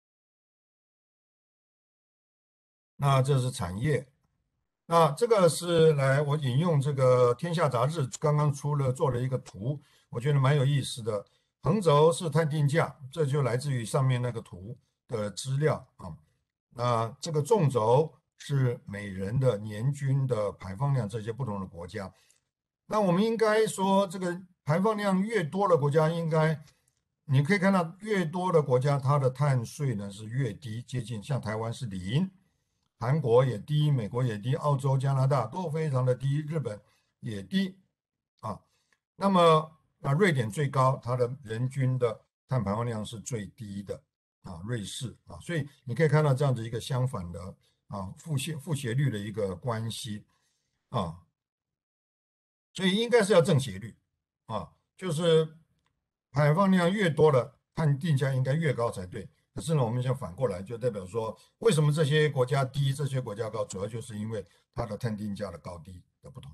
那这是产业。那这个是来我引用这个《天下》杂志刚刚出了做了一个图，我觉得蛮有意思的。横轴是碳定价，这就来自于上面那个图的资料啊。那这个纵轴是每人的年均的排放量，这些不同的国家。那我们应该说，这个排放量越多的国家，应该你可以看到越多的国家，它的碳税呢是越低，接近像台湾是零。韩国也低，美国也低，澳洲、加拿大都非常的低，日本也低啊。那么啊，瑞典最高，它的人均的碳排放量是最低的啊，瑞士啊，所以你可以看到这样子一个相反的啊负斜负斜率的一个关系啊，所以应该是要正斜率啊，就是排放量越多的碳定价应该越高才对。可是呢，我们想反过来，就代表说，为什么这些国家低，这些国家高，主要就是因为它的碳定价的高低的不同。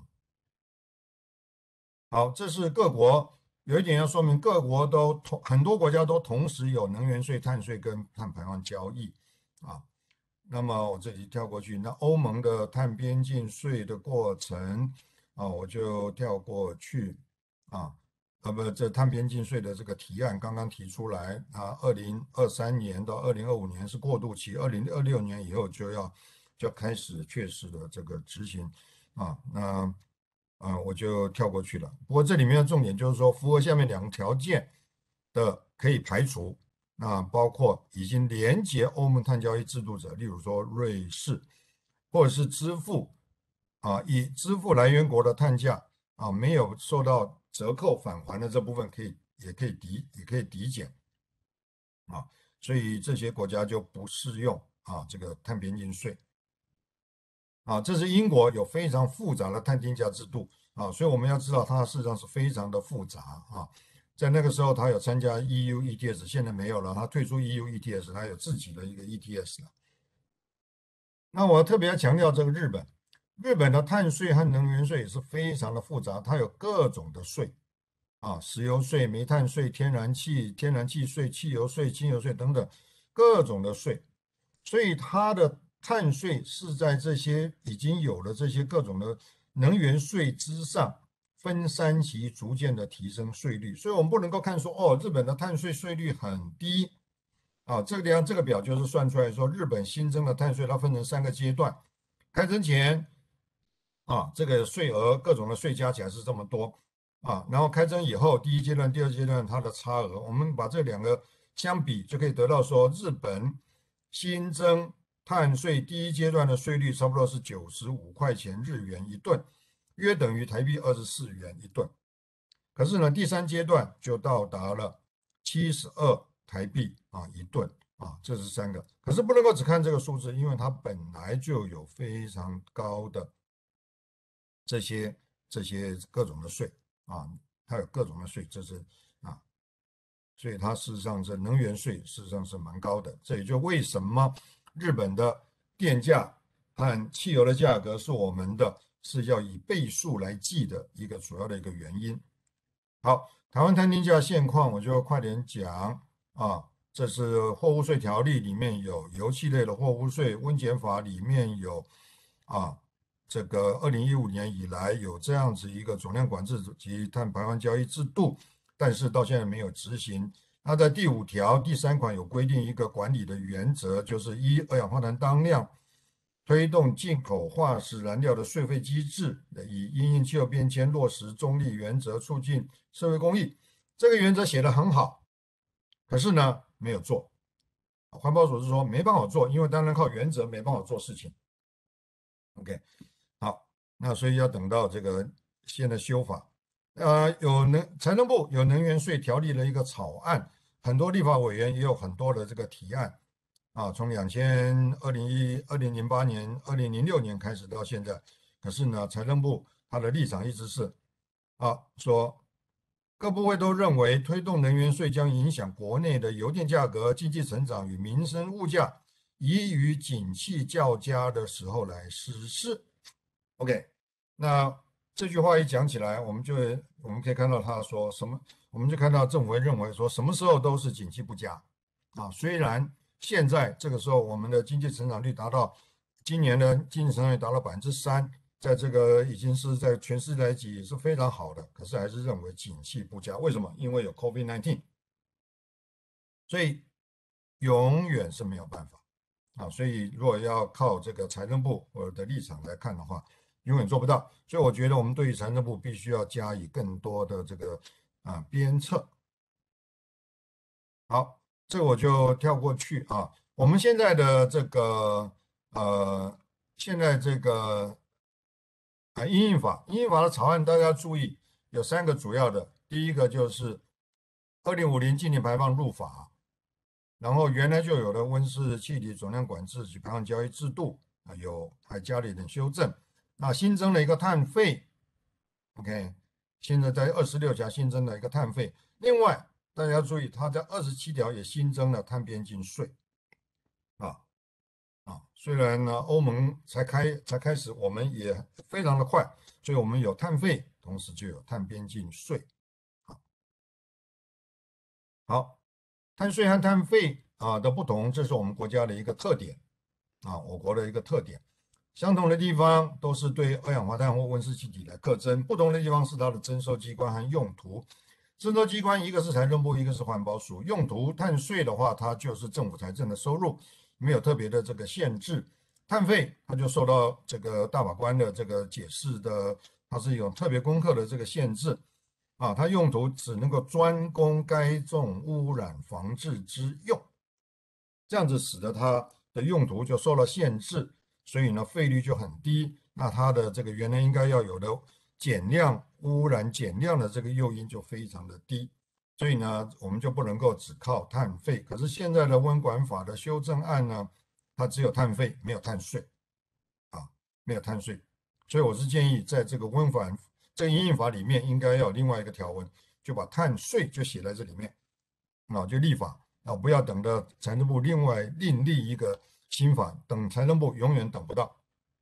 好，这是各国有一点要说明，各国都同很多国家都同时有能源税、碳税跟碳排放交易啊。那么我这里跳过去，那欧盟的碳边境税的过程啊，我就跳过去啊。那么这碳边境税的这个提案刚刚提出来啊，二零二三年到二零二五年是过渡期，二零二六年以后就要就要开始确实的这个执行啊。那啊我就跳过去了。不过这里面的重点就是说，符合下面两个条件的可以排除，那包括已经连接欧盟碳交易制度者，例如说瑞士，或者是支付啊以支付来源国的碳价啊没有受到折扣返还的这部分可以也可以抵也可以抵减啊，所以这些国家就不适用啊这个碳边境税啊。这是英国有非常复杂的碳定价制度啊，所以我们要知道它事实上是非常的复杂啊。在那个时候，它有参加 E U E T S， 现在没有了，它退出 E U E T S， 它有自己的一个 E T S 了。那我特别要强调这个日本。日本的碳税和能源税也是非常的复杂，它有各种的税啊，石油税、煤炭税、天然气、天然气税、汽油税、轻油税等等各种的税，所以它的碳税是在这些已经有了这些各种的能源税之上分三级逐渐的提升税率，所以我们不能够看说哦，日本的碳税税率很低啊，这个地方这个表就是算出来说，日本新增的碳税它分成三个阶段，开征前。啊，这个税额各种的税加起来是这么多啊，然后开征以后，第一阶段、第二阶段它的差额，我们把这两个相比，就可以得到说，日本新增碳税第一阶段的税率差不多是九十五块钱日元一吨，约等于台币二十四元一吨。可是呢，第三阶段就到达了七十二台币啊一吨啊，这是三个。可是不能够只看这个数字，因为它本来就有非常高的。这些这些各种的税啊，它有各种的税，这是啊，所以它事实上是能源税，事实上是蛮高的。这也就为什么日本的电价和汽油的价格是我们的是要以倍数来计的一个主要的一个原因。好，台湾碳定价现况，我就快点讲啊。这是货物税条例里面有油气类的货物税，温检法里面有啊。这个二零一五年以来有这样子一个总量管制及碳排放交易制度，但是到现在没有执行。那在第五条第三款有规定一个管理的原则，就是一二氧化碳当量推动进口化石燃料的税费机制，以因应气候变迁落实中立原则，促进社会公益。这个原则写得很好，可是呢没有做环保署是说没办法做，因为当然靠原则没办法做事情。OK， 好，那所以要等到这个现在修法，呃，有能财政部有能源税条例的一个草案，很多立法委员也有很多的这个提案啊，从两千二零一二零零八年、二零零六年开始到现在，可是呢，财政部他的立场一直是啊，说各部会都认为推动能源税将影响国内的油电价格、经济成长与民生物价，宜于景气较佳的时候来实施。OK， 那这句话一讲起来，我们就我们可以看到他说什么，我们就看到政府会认为说什么时候都是景气不佳啊。虽然现在这个时候我们的经济成长率达到今年的经济成长率达到百分之三。在这个已经是在全世界来讲也是非常好的，可是还是认为景气不佳。为什么？因为有 COVID 十九， 所以永远是没有办法啊。所以如果要靠这个财政部我的立场来看的话，永远做不到。所以我觉得我们对于财政部必须要加以更多的这个啊鞭策。好，这我就跳过去啊。我们现在的这个呃，现在这个。啊，因应法，因应法的草案，大家注意有三个主要的。第一个就是二零五零净零排放入法，然后原来就有的温室气体总量管制及排放交易制度啊，有还加了一点修正。那新增了一个碳费 ，OK， 现在在二十六条新增了一个碳费。另外大家注意，它在二十七条也新增了碳边境税啊。啊，虽然呢，欧盟才开才开始，我们也非常的快，所以我们有碳费，同时就有碳边境税。好，好，碳税和碳费啊的不同，这是我们国家的一个特点啊，我国的一个特点。相同的地方都是对二氧化碳或温室气体来课征，不同的地方是它的征收机关和用途。征收机关一个是财政部，一个是环保署。用途碳税的话，它就是政府财政的收入。没有特别的这个限制，碳费它就受到这个大法官的这个解释的，它是一种特别功课的这个限制啊，它用途只能够专供该种污染防治之用，这样子使得它的用途就受到限制，所以呢费率就很低，那它的这个原来应该要有的减量污染减量的这个诱因就非常的低。所以呢，我们就不能够只靠碳费。可是现在的温管法的修正案呢，它只有碳费，没有碳税，啊，没有碳税。所以我是建议，在这个温管这个因应法里面，应该要有另外一个条文，就把碳税就写在这里面，啊，就立法，啊，不要等到财政部另外另立一个新法，等财政部永远等不到。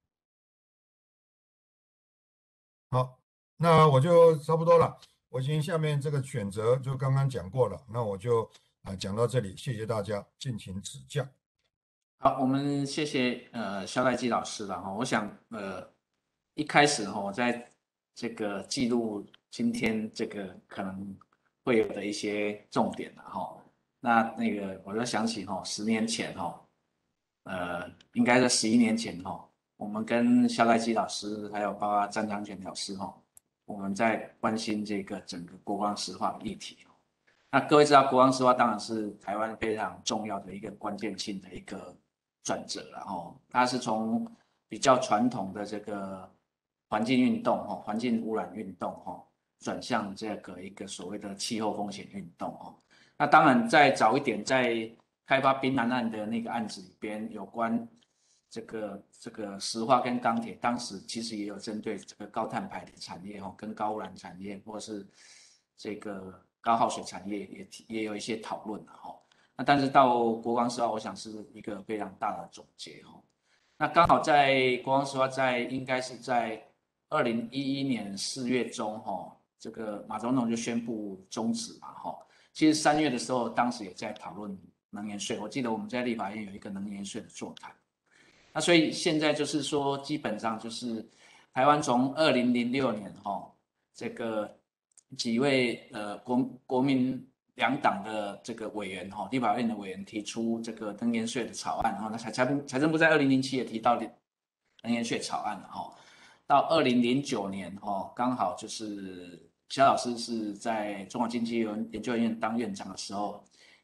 好，那我就差不多了。我已经下面这个选择就刚刚讲过了，那我就啊讲到这里，谢谢大家，敬请指教。 好，我们谢谢呃肖代基老师了哈。我想呃一开始哈，我在这个记录今天这个可能会有的一些重点了哈。那那个我就想起哈，十年前哈，呃应该是十一年前哈，我们跟肖代基老师还有包括张长全老师哈。我们在关心这个整个国光石化的议题。那各位知道，国光石化当然是台湾非常重要的一个关键性的一个转折了哦。它是从比较传统的这个环境运动哦，环境污染运动哦，转向这个一个所谓的气候风险运动哦。那当然，再早一点，在开发滨南岸的那个案子里边，有关这个这个石化跟钢铁，当时其实也有针对这个高碳排的产业哦，跟高污染产业，或是这个高耗水产业也也有一些讨论的哈。那但是到国光石化，我想是一个非常大的总结哈。那刚好在国光石化在应该是在二零一一年四月中哈，这个马总统就宣布终止嘛哈。其实三月的时候，当时也在讨论能源税，我记得我们在立法院有一个能源税的座谈。那所以现在就是说，基本上就是台湾从二零零六年哈、哦，这个几位呃国国民两党的这个委员哈、哦，立法院的委员提出这个能源税的草案，然后那财财财政部在二零零七也提到能源税草案了哈、哦，到二零零九年哈、哦，刚好就是肖老师是在中华经济研究院当院长的时候，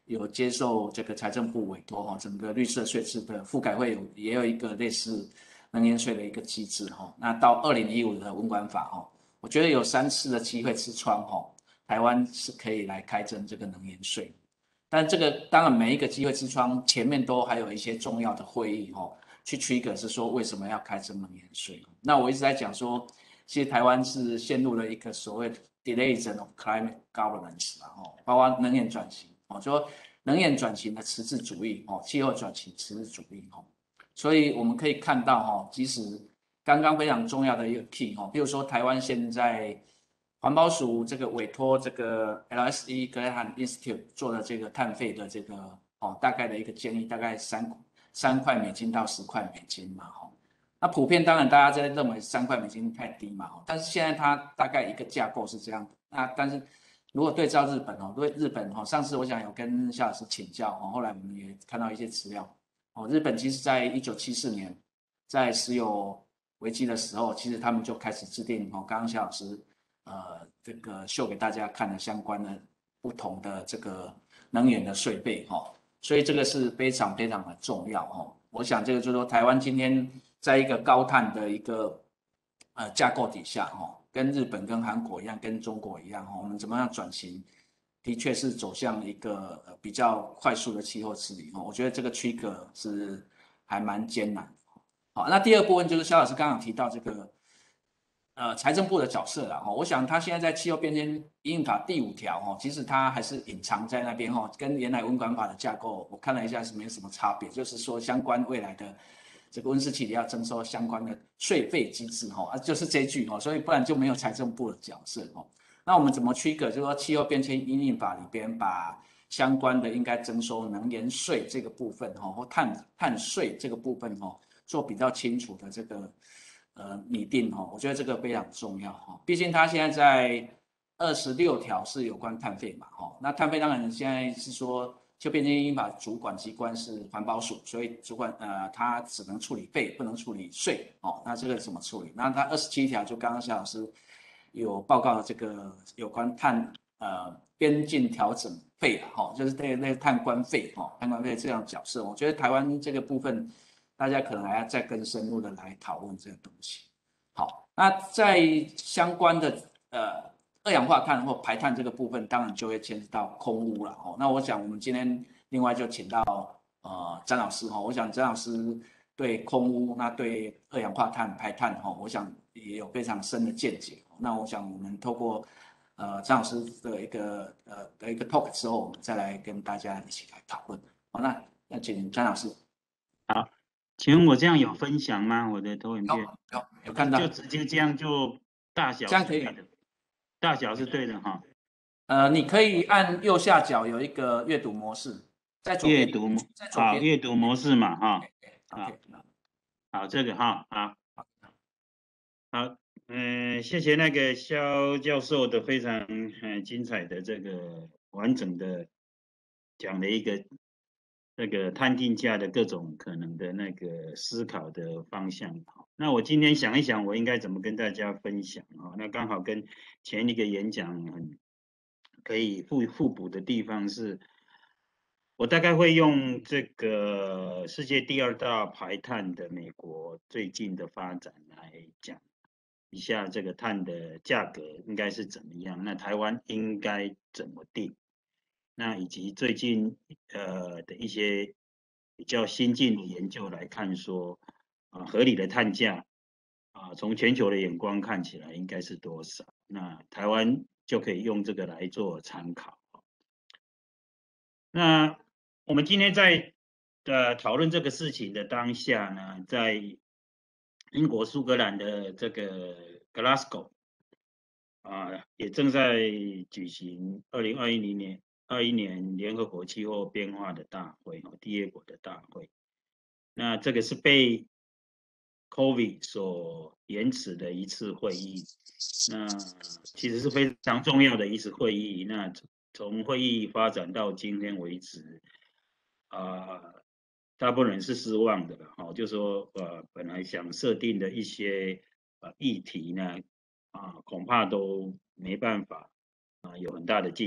有接受这个财政部委托哈，整个绿色税制的覆盖会有也有一个类似能源税的一个机制哈。那到二零一五的文管法哈，我觉得有三次的机会之窗哈，台湾是可以来开征这个能源税。但这个当然每一个机会之窗前面都还有一些重要的会议哈，去 trigger 是说为什么要开征能源税。那我一直在讲说，其实台湾是陷入了一个所谓 delayed of climate governance 啊，哦，包括能源转型哦，说能源转型的迟滞主义哦，气候转型迟滞主义哦，所以我们可以看到哈，即使刚刚非常重要的一个 key 哈，比如说台湾现在环保署这个委托这个 L S E Graham Institute 做的这个碳费的这个哦，大概的一个建议，大概三三块美金到十块美金嘛，哈。那普遍当然大家在认为三块美金太低嘛，但是现在它大概一个架构是这样。那但是如果对照日本哦，对日本哦，上次我想有跟夏老师请教哦，后来我们也看到一些资料哦，日本其实在一九七四年在石油危机的时候，其实他们就开始制定哦，刚刚夏老师呃这个秀给大家看的相关的不同的这个能源的税费哦，所以这个是非常非常的重要哦。我想这个就是说台湾今天在一个高碳的一个呃架构底下哈，跟日本跟韩国一样，跟中国一样哈，我们怎么样转型，的确是走向一个呃比较快速的气候治理哈。我觉得这个区隔是还蛮艰难的。好，那第二部分就是肖老师刚刚提到这个呃财政部的角色啦哈，我想他现在在气候变迁因应法第五条哈，其实他还是隐藏在那边哈，跟原来温管法的架构我看了一下是没有什么差别，就是说相关未来的这个温室气体要征收相关的税费机制哈，啊就是这一句哈，所以不然就没有财政部的角色哈。那我们怎么区隔？就是说气候变迁因应法里边把相关的应该征收能源税这个部分哈，或碳碳税这个部分哈，做比较清楚的这个呃拟定哈，我觉得这个非常重要哈。毕竟它现在在二十六条是有关碳费嘛哈，那碳费当然现在是说气候变迁因应法主管机关是环保署，所以主管呃它只能处理费，不能处理税哦。那这个怎么处理？那它二十七条就刚刚夏老师有报告的这个有关碳呃边境调整费啊，哈，就是那那个碳关费哈，碳关费这样角色，我觉得台湾这个部分大家可能还要再更深入的来讨论这个东西。好，那在相关的呃二氧化碳或排碳这个部分，当然就会牵涉到空污了哦。那我想我们今天另外就请到呃詹老师哈，我想詹老师对空污那对二氧化碳排碳哈，我想也有非常深的见解。那我想我们透过呃张老师的一个呃的一个 talk 之后，我们再来跟大家一起来讨论。好，那那请张老师。 好，请问我这样有分享吗？我的投影片有有有看到， 就直接这样就大小是对的，大小是对的哈。 呃，你可以按右下角有一个阅读模式，在左边。 阅读模在左边。 好，阅读模式嘛哈。 好， 好，这个哈好。好，嗯、呃，谢谢那个肖教授的非常很精彩的这个完整的讲了一个这个碳定价的各种可能的那个思考的方向。那我今天想一想，我应该怎么跟大家分享啊？那刚好跟前一个演讲很可以互互补的地方是，我大概会用这个世界第二大排碳的美国最近的发展来讲一下这个碳的价格应该是怎么样，那台湾应该怎么定？那以及最近呃的一些比较新进的研究来看说，啊合理的碳价啊从全球的眼光看起来应该是多少？那台湾就可以用这个来做参考。那我们今天在呃讨论这个事情的当下呢，在英国苏格兰的这个 Glasgow 啊，也正在举行二零二一年二一年联合国气候变化的大会，缔约国的大会。那这个是被 COVID 所延迟的一次会议，那其实是非常重要的一次会议。那从会议发展到今天为止，啊、呃，大部分人是失望的了。哦，就说呃，本来想设定的一些呃议题呢，啊、呃，恐怕都没办法啊、呃，有很大的进展。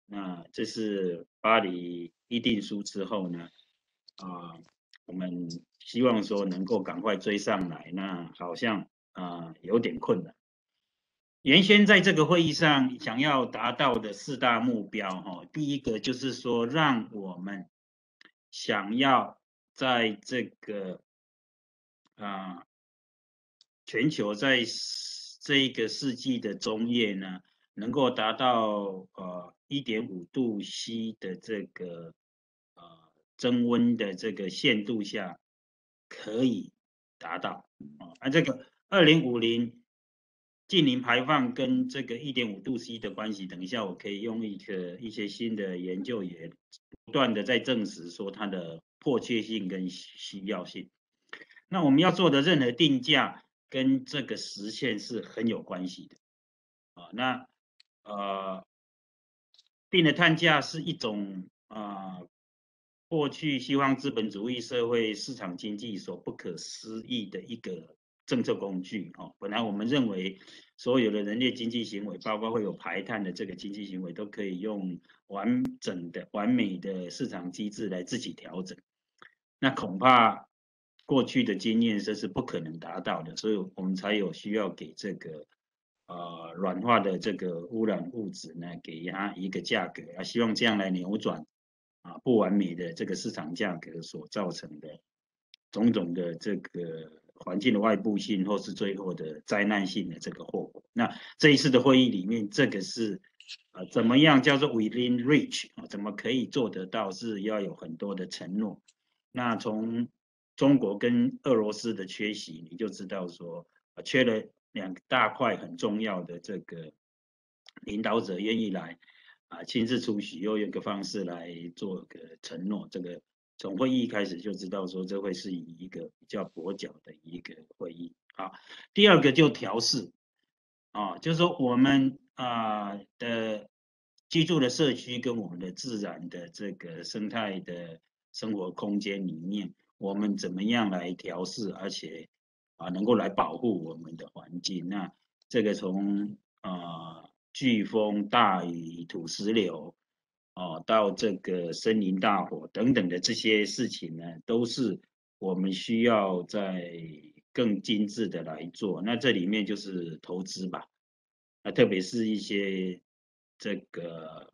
那这是巴黎议定书之后呢，啊、我们希望说能够赶快追上来，那好像啊、有点困难。原先在这个会议上想要达到的四大目标，哈，第一个就是说，让我们想要在这个啊、全球在这一个世纪的中叶呢，能够达到呃一点五度 C 的这个呃增温的这个限度下，可以达到啊。而这个二零五零近零排放跟这个一点五度 C 的关系，等一下我可以用一个一些新的研究也不断的在证实说它的迫切性跟需要性。那我们要做的任何定价跟这个实现是很有关系的啊。那呃，定的碳价是一种啊、呃，过去西方资本主义社会市场经济所不可思议的一个政策工具哦。本来我们认为所有的人类经济行为，包括会有排碳的这个经济行为，都可以用完整的、完美的市场机制来自己调整。那恐怕过去的经验这是不可能达到的，所以我们才有需要给这个呃软化的这个污染物质呢，给它一个价格啊，希望这样来扭转啊不完美的这个市场价格所造成的种种的这个环境的外部性，或是最后的灾难性的这个后果。那这一次的会议里面，这个是啊怎么样叫做 within reach 啊，怎么可以做得到？是要有很多的承诺。那从中国跟俄罗斯的缺席，你就知道说，缺了两大块很重要的这个领导者愿意来啊亲自出席，又用一个方式来做个承诺。这个从会议开始就知道说，这会是以一个比较跛脚的一个会议。好，第二个就调试啊，就是说我们啊的居住的社区跟我们的自然的这个生态的生活空间里面，我们怎么样来调试，而且啊能够来保护我们的环境？那这个从啊飓风、大雨、土石流，哦到这个森林大火等等的这些事情呢，都是我们需要在更精致的来做。那这里面就是投资吧，那特别是一些这个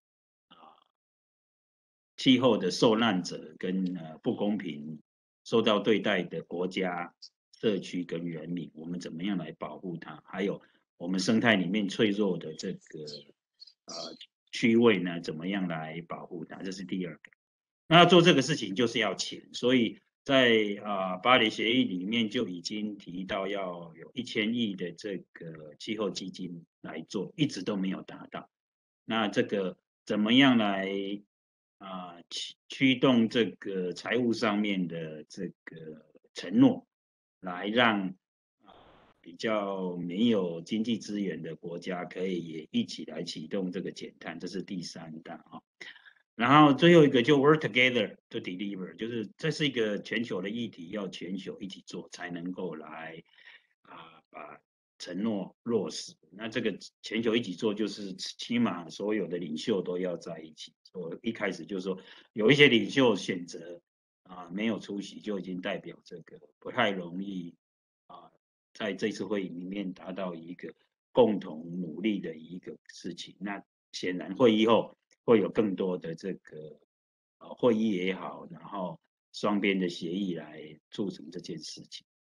气候的受难者跟呃不公平受到对待的国家、社区跟人民，我们怎么样来保护它？还有我们生态里面脆弱的这个呃区位呢，怎么样来保护它？这是第二个。那要做这个事情就是要钱，所以在啊、呃、巴黎协议里面就已经提到要有一千亿的这个气候基金来做，一直都没有达到。那这个怎么样来啊、呃、驱驱动这个财务上面的这个承诺，来让比较没有经济资源的国家可以也一起来启动这个减碳，这是第三大啊。然后最后一个就 work together to deliver， 就是这是一个全球的议题，要全球一起做才能够来啊把承诺落实。那这个全球一起做，就是起码所有的领袖都要在一起。我一开始就说，有一些领袖选择啊没有出席，就已经代表这个不太容易啊在这次会议里面达到一个共同努力的一个事情。那显然会议后会有更多的这个呃会议也好，然后双边的协议来促成这件事情。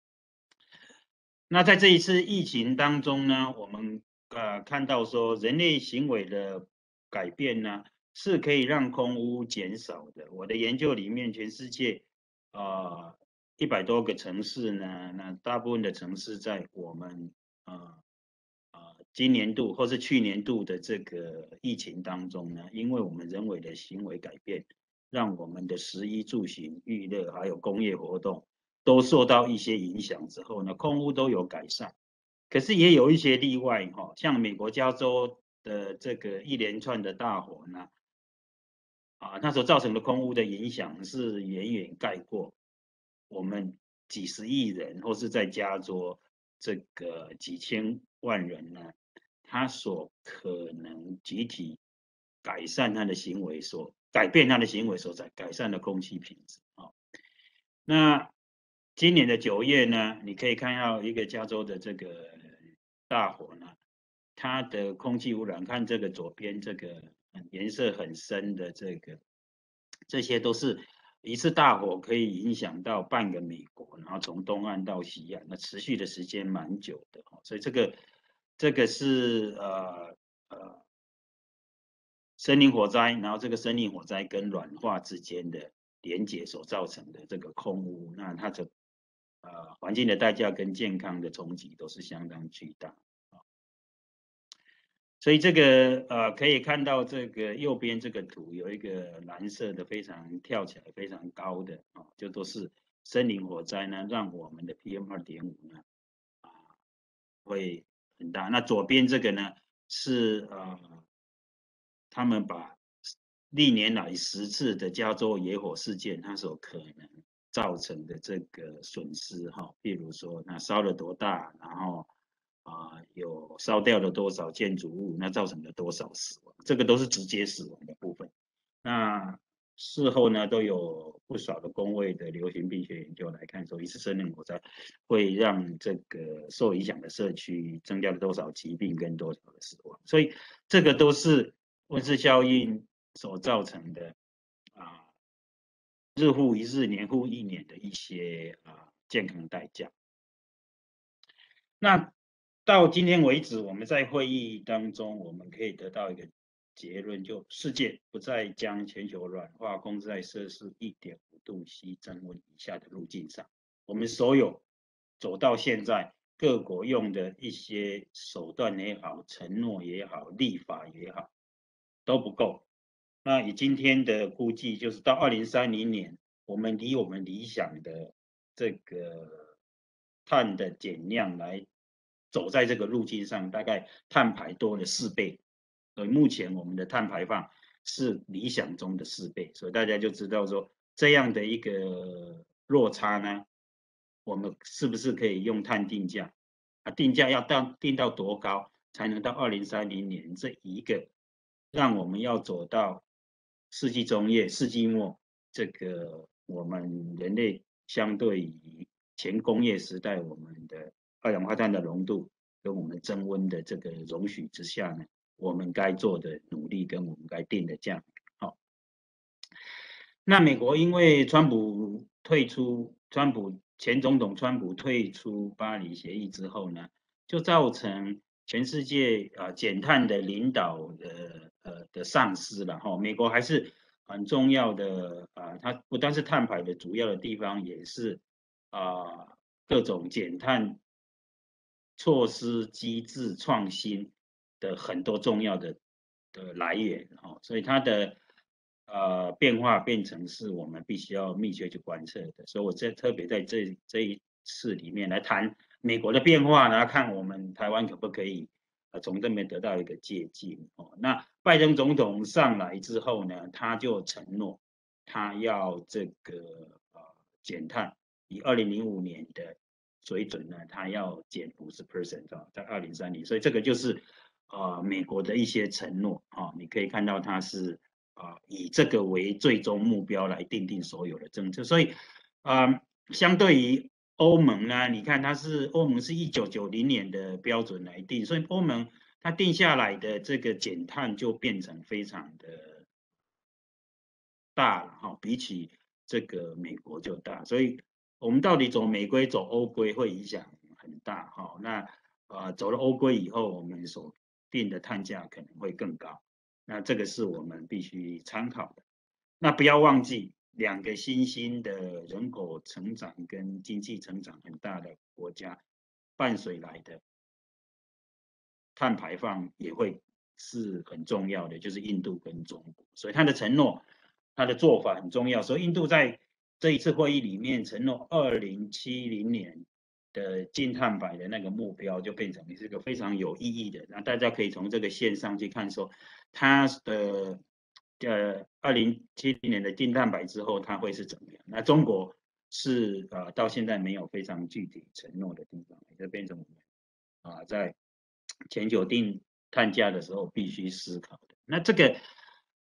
那在这一次疫情当中呢，我们呃看到说人类行为的改变呢，是可以让空污减少的。我的研究里面，全世界啊一百多个城市呢，那大部分的城市在我们啊啊今年度或是去年度的这个疫情当中呢，因为我们人为的行为改变，让我们的食衣住行、娱乐还有工业活动都受到一些影响之后呢，空污都有改善。可是也有一些例外哈，像美国加州的这个一连串的大火呢，啊，那时候造成的空污的影响是远远盖过我们几十亿人或是在加州这个几千万人呢，他所可能集体改善它的行为所改变它的行为所在改善的空气品质啊。那今年的九月呢，你可以看到一个加州的这个大火呢，它的空气污染，看这个左边这个颜色很深的这个，这些都是一次大火可以影响到半个美国，然后从东岸到西岸，那持续的时间蛮久的，所以这个这个是呃呃森林火灾，然后这个森林火灾跟软化之间的连结所造成的这个空污，那它的呃环境的代价跟健康的冲击都是相当巨大。所以这个呃可以看到这个右边这个图有一个蓝色的非常跳起来非常高的啊，就都是森林火灾呢，让我们的 P M 二点五 呢啊会很大。那左边这个呢是呃他们把历年来十次的加州野火事件它所可能造成的这个损失哈，譬如说那烧了多大，然后啊、呃，有烧掉了多少建筑物，那造成了多少死亡，这个都是直接死亡的部分。那事后呢，都有不少的公卫的流行病学研究来看，说一次森林火灾会让这个受影响的社区增加了多少疾病跟多少的死亡，所以这个都是温室效应所造成的啊，日复一日、年复一年的一些啊健康代价。那到今天为止，我们在会议当中，我们可以得到一个结论，就世界不再将全球暖化控制在摄氏 一点五 度 C 增温以下的路径上。我们所有走到现在，各国用的一些手段也好、承诺也好、立法也好，都不够。那以今天的估计，就是到二零三零年，我们离我们理想的这个碳的减量来走在这个路径上，大概碳排多了四倍，所以目前我们的碳排放是理想中的四倍，所以大家就知道说这样的一个落差呢，我们是不是可以用碳定价？啊，定价要到定到多高，才能到二零三零年这一个让我们要走到世纪中叶、世纪末这个我们人类相对于前工业时代我们的二氧化碳的浓度跟我们增温的这个容许之下呢，我们该做的努力跟我们该定的价。好，那美国因为川普退出，川普前总统川普退出巴黎协议之后呢，就造成全世界啊减碳的领导的呃的丧失了哈。美国还是很重要的啊，它不但是碳排的主要的地方，也是啊各种减碳措施机制创新的很多重要的的来源哈，所以它的呃变化变成是我们必须要密切去观测的。所以我这特别在这这一次里面来谈美国的变化，然后看我们台湾可不可以呃从这边得到一个借鉴哦。那拜登总统上来之后呢，他就承诺他要这个呃减碳，以二零零五年的水准呢，他要减 百分之五十 啊，在二零三零，所以这个就是呃美国的一些承诺啊，你可以看到它是啊、呃、以这个为最终目标来定定所有的政策，所以啊、呃、相对于欧盟呢，你看它是欧盟是一九九零年的标准来定，所以欧盟它定下来的这个减碳就变成非常的大了哈，比起这个美国就大，所以我们到底走美规走欧规会影响很大哈。那呃走了欧规以后，我们所定的碳价可能会更高，那这个是我们必须参考的。那不要忘记，两个新兴的人口成长跟经济成长很大的国家，伴随来的碳排放也会是很重要的，就是印度跟中国。所以它的承诺，它的做法很重要。所以印度在这一次会议里面承诺，二零七零年的净碳排的那个目标，就变成是一个非常有意义的。那大家可以从这个线上去看说，它的呃二零七零年的净碳排之后，它会是怎么样？那中国是呃到现在没有非常具体承诺的地方，就变成我们啊在全球定碳价的时候必须思考的。那这个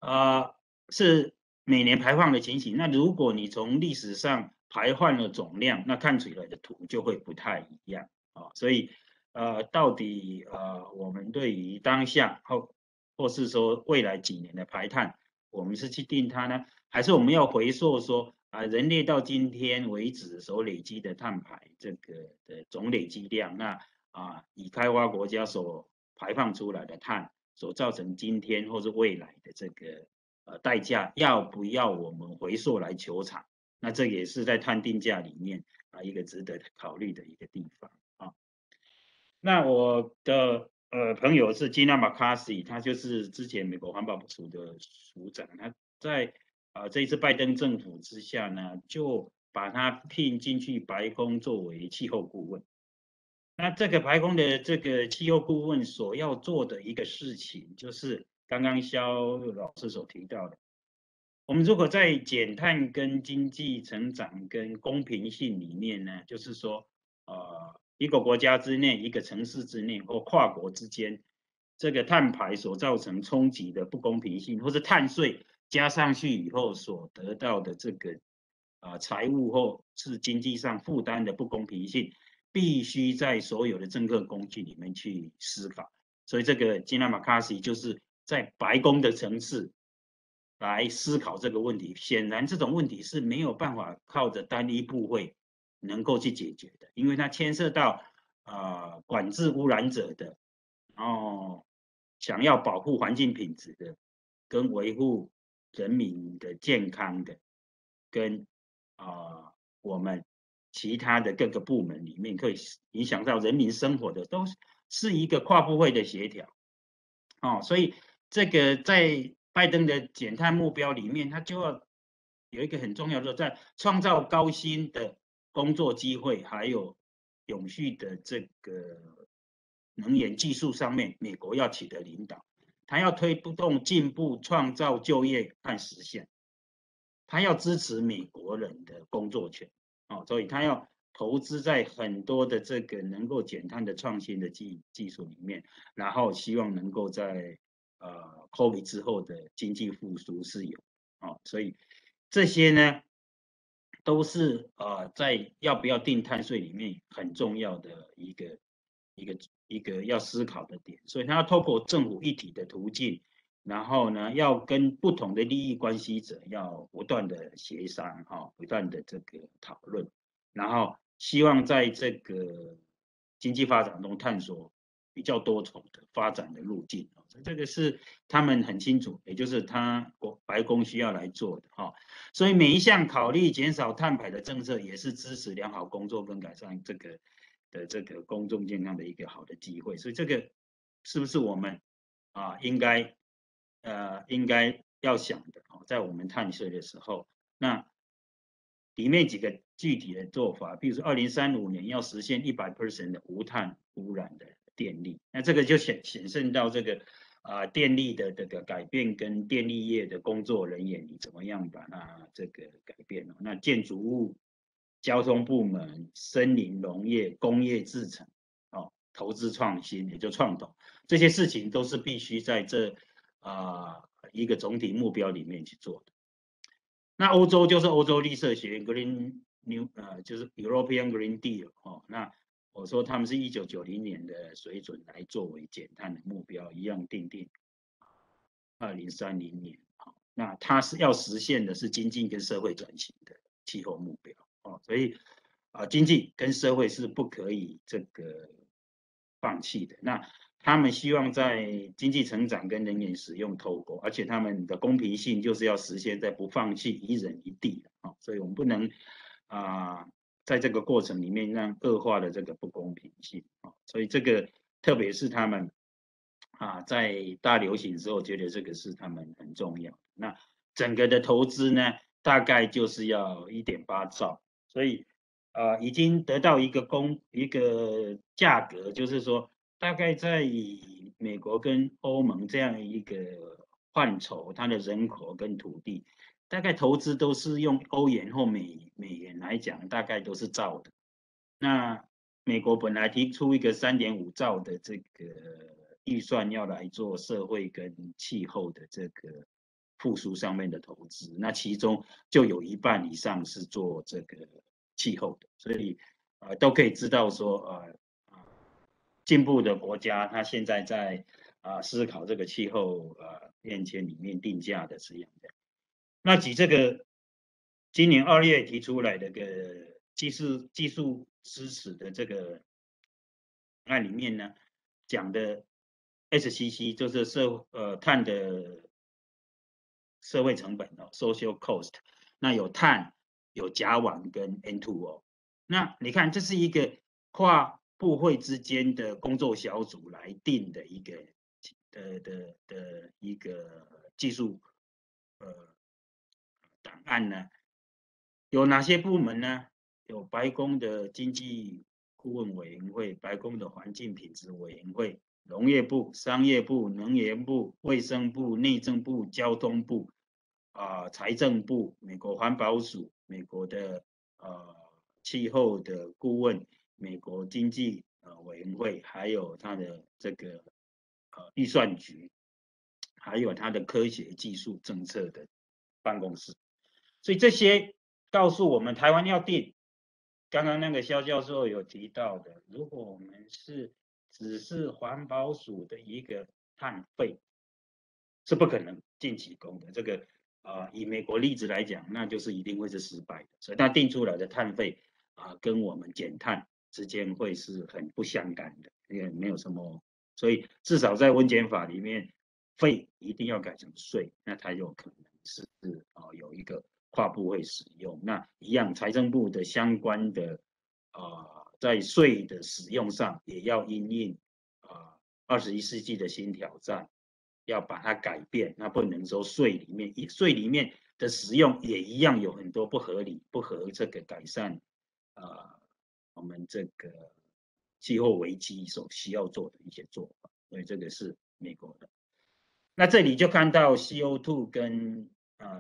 呃是每年排放的情形。那如果你从历史上排放的总量，那看出来的图就会不太一样啊、哦。所以呃，到底呃我们对于当下或或是说未来几年的排碳，我们是去定它呢，还是我们要回溯说啊、呃，人类到今天为止所累积的碳排这个的总累积量，那啊已开发国家所排放出来的碳所造成今天或是未来的这个呃代价，要不要我们回溯来求偿？那这也是在碳定价里面啊一个值得考虑的一个地方啊。那我的呃朋友是 Gina McCarthy， 他就是之前美国环保署的署长，他在啊、呃、这一次拜登政府之下呢，就把他聘进去白宫作为气候顾问。那这个白宫的这个气候顾问所要做的一个事情，就是刚刚肖老师所提到的，我们如果在减碳跟经济成长跟公平性里面呢，就是说，呃，一个国家之内、一个城市之内或跨国之间，这个碳排所造成冲击的不公平性，或是碳税加上去以后所得到的这个啊、呃、财务或是经济上负担的不公平性，必须在所有的政策工具里面去思考。所以这个吉娜马卡西就是在白宫的层次来思考这个问题。显然这种问题是没有办法靠着单一部会能够去解决的，因为它牵涉到呃管制污染者的，然后想要保护环境品质的，跟维护人民的健康的，跟啊、呃、我们其他的各个部门里面可以影响到人民生活的，都是一个跨部会的协调。哦，所以这个在拜登的减碳目标里面，他就要有一个很重要的，在创造高薪的工作机会，还有永续的这个能源技术上面，美国要取得领导。他要推动进步、创造就业和实现，他要支持美国人的工作权。哦，所以他要投资在很多的这个能够减碳的创新的技技术里面，然后希望能够在呃 COVID 之后的经济复苏是有哦，所以这些呢都是呃在要不要定碳税里面很重要的一个一个一个要思考的点，所以他要透过政府一体的途径。然后呢，要跟不同的利益关系者要不断的协商，哈、哦，不断的这个讨论，然后希望在这个经济发展中探索比较多重的发展的路径。这个是他们很清楚，也就是他国白宫需要来做的哈、哦。所以每一项考虑减少碳排的政策，也是支持良好工作跟改善这个的这个公众健康的一个好的机会。所以这个是不是我们啊应该？呃，应该要想的哦，在我们碳税的时候，那里面几个具体的做法，比如说二零三五年要实现一百 percent 的无碳污染的电力，那这个就显显现到这个啊、呃、电力的这个改变跟电力业的工作人员你怎么样把它这个改变哦？那建筑物、交通部门、森林农业、工业制成哦，投资创新也就创投这些事情都是必须在这。啊、呃，一个总体目标里面去做的。那欧洲就是欧洲绿色学院 Green New 呃，就是 European Green Deal 哦。那我说他们是一九九零年的水准来作为减碳的目标，一样定定二零三零年。哦，那它是要实现的是经济跟社会转型的气候目标哦，所以啊、呃，经济跟社会是不可以这个放弃的。那他们希望在经济成长跟能源使用透过，而且他们的公平性就是要实现在不放弃一人一地的啊，所以我们不能啊、呃、在这个过程里面让恶化的这个不公平性啊，所以这个特别是他们啊在大流行之后，觉得这个是他们很重要。那整个的投资呢，大概就是要一点八兆，所以呃已经得到一个公一个价格，就是说。大概在美国跟欧盟这样一个范畴，它的人口跟土地，大概投资都是用欧元或美美元来讲，大概都是兆的。那美国本来提出一个三点五兆的这个预算，要来做社会跟气候的这个复苏上面的投资，那其中就有一半以上是做这个气候的，所以呃都可以知道说呃进步的国家它现在在啊、呃、思考这个气候呃变迁里面定价的这样的。那举这个今年二月提出来的个技术技术支持的这个案里面呢，讲的 S C C 就是社呃碳的社会成本哦 ，social cost。那有碳、有甲烷跟 N 二 O。那你看，这是一个跨部会之间的工作小组来定的一个的的的一个技术呃档案呢。有哪些部门呢？有白宫的经济顾问委员会、白宫的环境品质委员会、农业部、商业部、能源部、卫生部、内政部、交通部、啊、呃、财政部、美国环保署、美国的呃气候的顾问、美国经济呃委员会，还有它的这个呃预算局，还有它的科学技术政策的办公室。所以这些告诉我们，台湾要定，刚刚那个肖教授有提到的，如果我们是只是环保署的一个碳费，是不可能进起工的。这个啊、呃，以美国例子来讲，那就是一定会是失败的。所以它定出来的碳费啊、呃，跟我们减碳之间会是很不相干的，也没有什么。所以至少在温检法里面，费一定要改成税，那才有可能是啊、呃、有一个跨部会使用。那一样，财政部的相关的啊、呃，在税的使用上也要因应啊二十一世纪的新挑战，要把它改变。那不能说税里面，税里面的使用也一样有很多不合理、不合这个改善啊、呃、我们这个气候危机所需要做的一些做法。所以这个是美国的。那这里就看到 C O 二 跟呃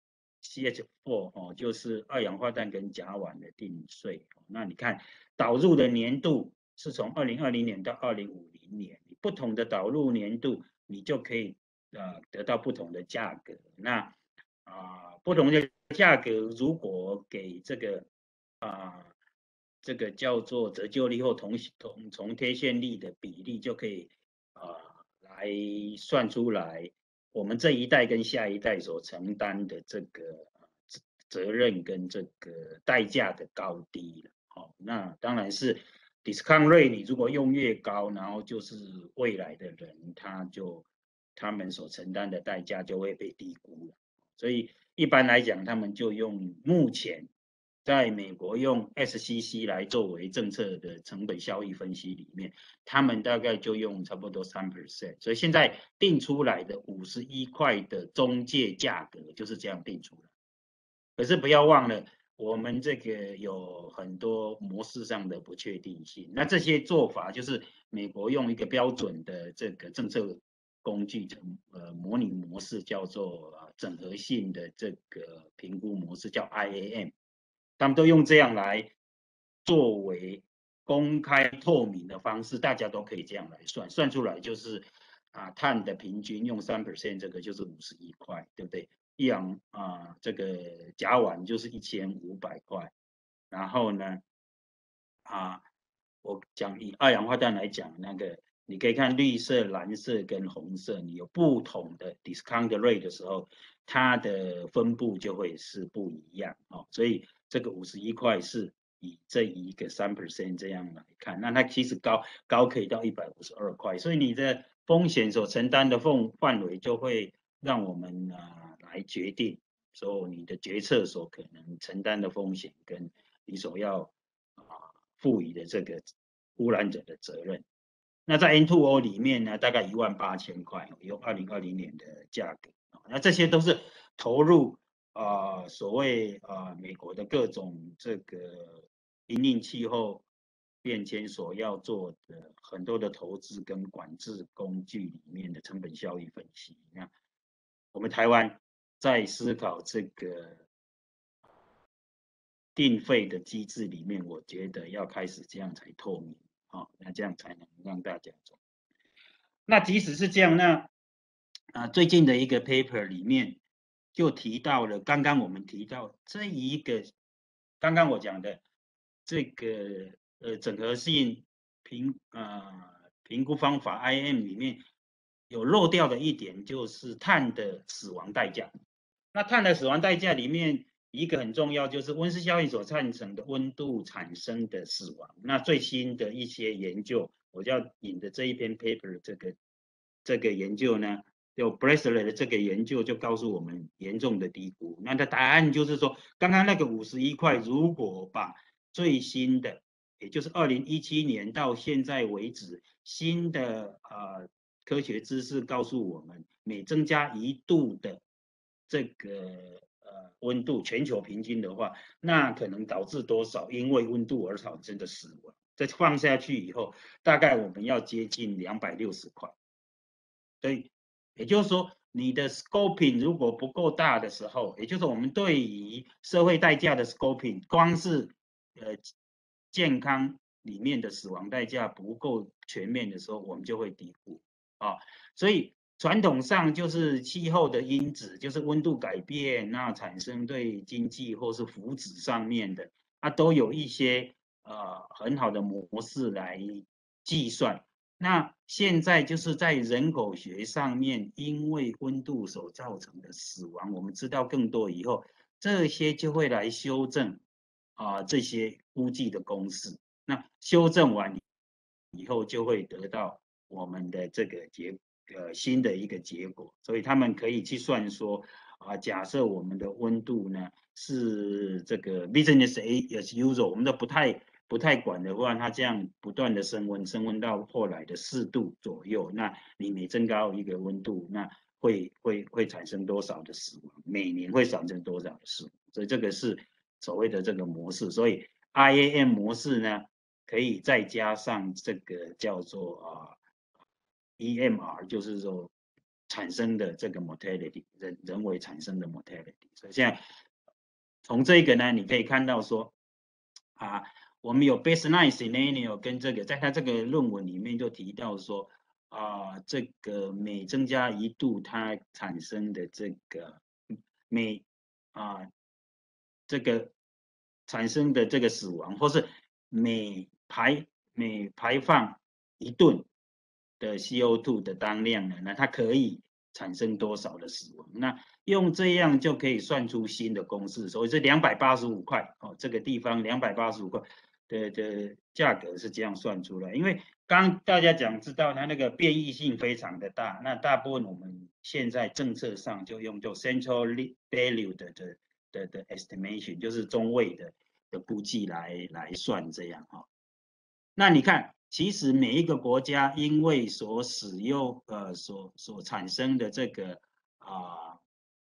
C H 四 哦，就是二氧化碳跟甲烷的定税。那你看导入的年度是从二零二零年到二零五零年，不同的导入年度，你就可以呃得到不同的价格。那啊、呃、不同的价格，如果给这个啊、呃、这个叫做折旧率或同同重贴现率的比例，就可以啊。呃来算出来，我们这一代跟下一代所承担的这个责任跟这个代价的高低了。好，那当然是 discount rate， 你如果用越高，然后就是未来的人他就他们所承担的代价就会被低估了。所以一般来讲，他们就用目前在美国用 S C C 来作为政策的成本效益分析里面，他们大概就用差不多 百分之三， 所以现在定出来的五十一块的中介价格就是这样定出来。可是不要忘了，我们这个有很多模式上的不确定性。那这些做法就是美国用一个标准的这个政策工具，呃，模拟模式叫做整合性的这个评估模式，叫 I A M。他们都用这样来作为公开透明的方式，大家都可以这样来算，算出来就是啊，碳的平均用 百分之三， 这个就是五十一块，对不对？一氧啊，这个甲烷就是一千五百块，然后呢，啊，我讲以二氧化碳来讲，那个你可以看绿色、蓝色跟红色，你有不同的 discount rate 的时候，它的分布就会是不一样哦，所以这个五十一块是以这一个 百分之三 这样来看，那它其实高高可以到一百五十二块，所以你的风险所承担的范范围就会让我们啊来决定，说你的决策所可能承担的风险跟你所要啊赋予的这个污染者的责任。那在 N 二 O 里面呢，大概一万八千块，用二零二零年的价格。那这些都是投入啊、呃、所谓啊、呃、美国的各种这个因应气候变迁所要做的很多的投资跟管制工具里面的成本效益分析。那我们台湾在思考这个定费的机制里面，我觉得要开始这样才透明。哦，那这样才能让大家做。那即使是这样，那啊最近的一个 paper 里面就提到了刚刚我们提到这一个，刚刚我讲的这个呃整合性评呃评估方法 I M 里面有漏掉的一点，就是碳的死亡代价。那碳的死亡代价里面一个很重要，就是温室效应所造成的温度产生的死亡。那最新的一些研究，我要引的这一篇 paper 这个这个研究呢，就 Breslin 的这个研究就告诉我们严重的低估。那的答案就是说，刚刚那个五十一块，如果把最新的，也就是二零一七年到现在为止新的呃科学知识告诉我们，每增加一度的这个呃温度，全球平均的话，那可能导致多少因为温度而产生的死亡？这放下去以后，大概我们要接近两百六十块。所以也就是说，你的 scoping 如果不够大的时候，也就是我们对于社会代价的 scoping， 光是呃健康里面的死亡代价不够全面的时候，我们就会低估啊。所以传统上就是气候的因子，就是温度改变，那产生对经济或是福祉上面的，它都有一些呃很好的模式来计算。那现在就是在人口学上面，因为温度所造成的死亡，我们知道更多以后，这些就会来修正啊、呃、这些估计的公式。那修正完以后，就会得到我们的这个结呃新的一个结果。所以他们可以去算说啊、呃，假设我们的温度呢是这个 business as usual， 我们都不太。不太管的话，它这样不断的升温，升温到后来的四度左右，那你每增高一个温度，那会会会产生多少的死亡？每年会产生多少的死亡？所以这个是所谓的这个模式。所以 I A M 模式呢，可以再加上这个叫做啊 E M R， 就是说产生的这个 mortality， 人人为产生的 mortality。所以现在从这个呢，你可以看到说啊。我们有 baseline scenario 跟这个，在他这个论文里面就提到说，啊、呃，这个每增加一度，它产生的这个每啊、呃、这个产生的这个死亡，或是每排每排放一吨的 C O 二 的当量呢，那它可以产生多少的死亡？那用这样就可以算出新的公式，所以这两百八十五块哦，这个地方两百八十五块。的的价格是这样算出来，因为刚大家讲知道它那个变异性非常的大，那大部分我们现在政策上就用做 central value 的的的的 estimation， 就是中位的的估计来来算这样哈。那你看，其实每一个国家因为所使用呃所所产生的这个啊、呃，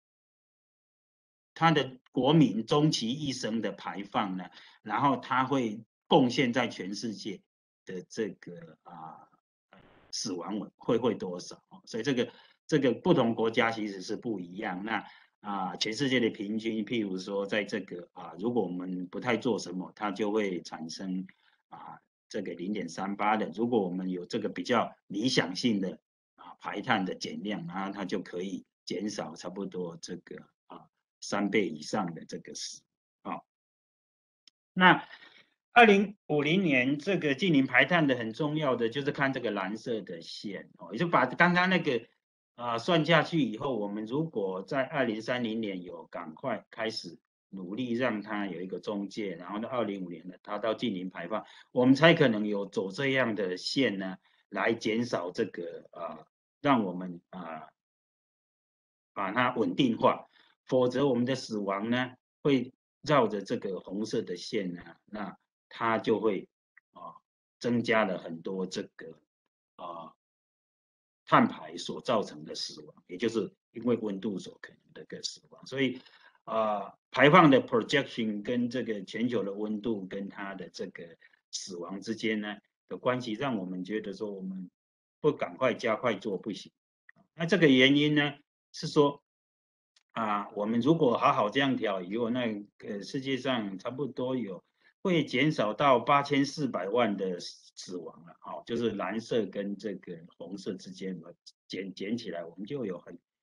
它的国民终其一生的排放呢，然后它会贡献在全世界的这个啊、呃、死亡会会多少？所以这个这个不同国家其实是不一样。那啊、呃、全世界的平均，譬如说在这个啊、呃、如果我们不太做什么，它就会产生啊、呃、这个 零点三八 的。如果我们有这个比较理想性的啊、呃、排碳的减量，然后它就可以减少差不多这个啊三倍以上的这个死啊。那二零五零年这个净零排碳的很重要的就是看这个蓝色的线哦，也就把刚刚那个啊、呃、算下去以后，我们如果在二零三零年有赶快开始努力让它有一个中介，然后到二零五零呢达到净零排放，我们才可能有走这样的线呢，来减少这个啊、呃，让我们啊、呃、把它稳定化，否则我们的死亡呢会绕着这个红色的线呢，那它就会啊增加了很多这个啊碳排所造成的死亡，也就是因为温度所可能的个死亡。所以啊排放的 projection 跟这个全球的温度跟它的这个死亡之间呢的关系，让我们觉得说我们不赶快加快做不行。那这个原因呢是说。啊，我们如果好好这样调以后，那呃世界上差不多有会减少到八千四百万的死亡了，好、哦，就是蓝色跟这个红色之间减减起来，我们就有很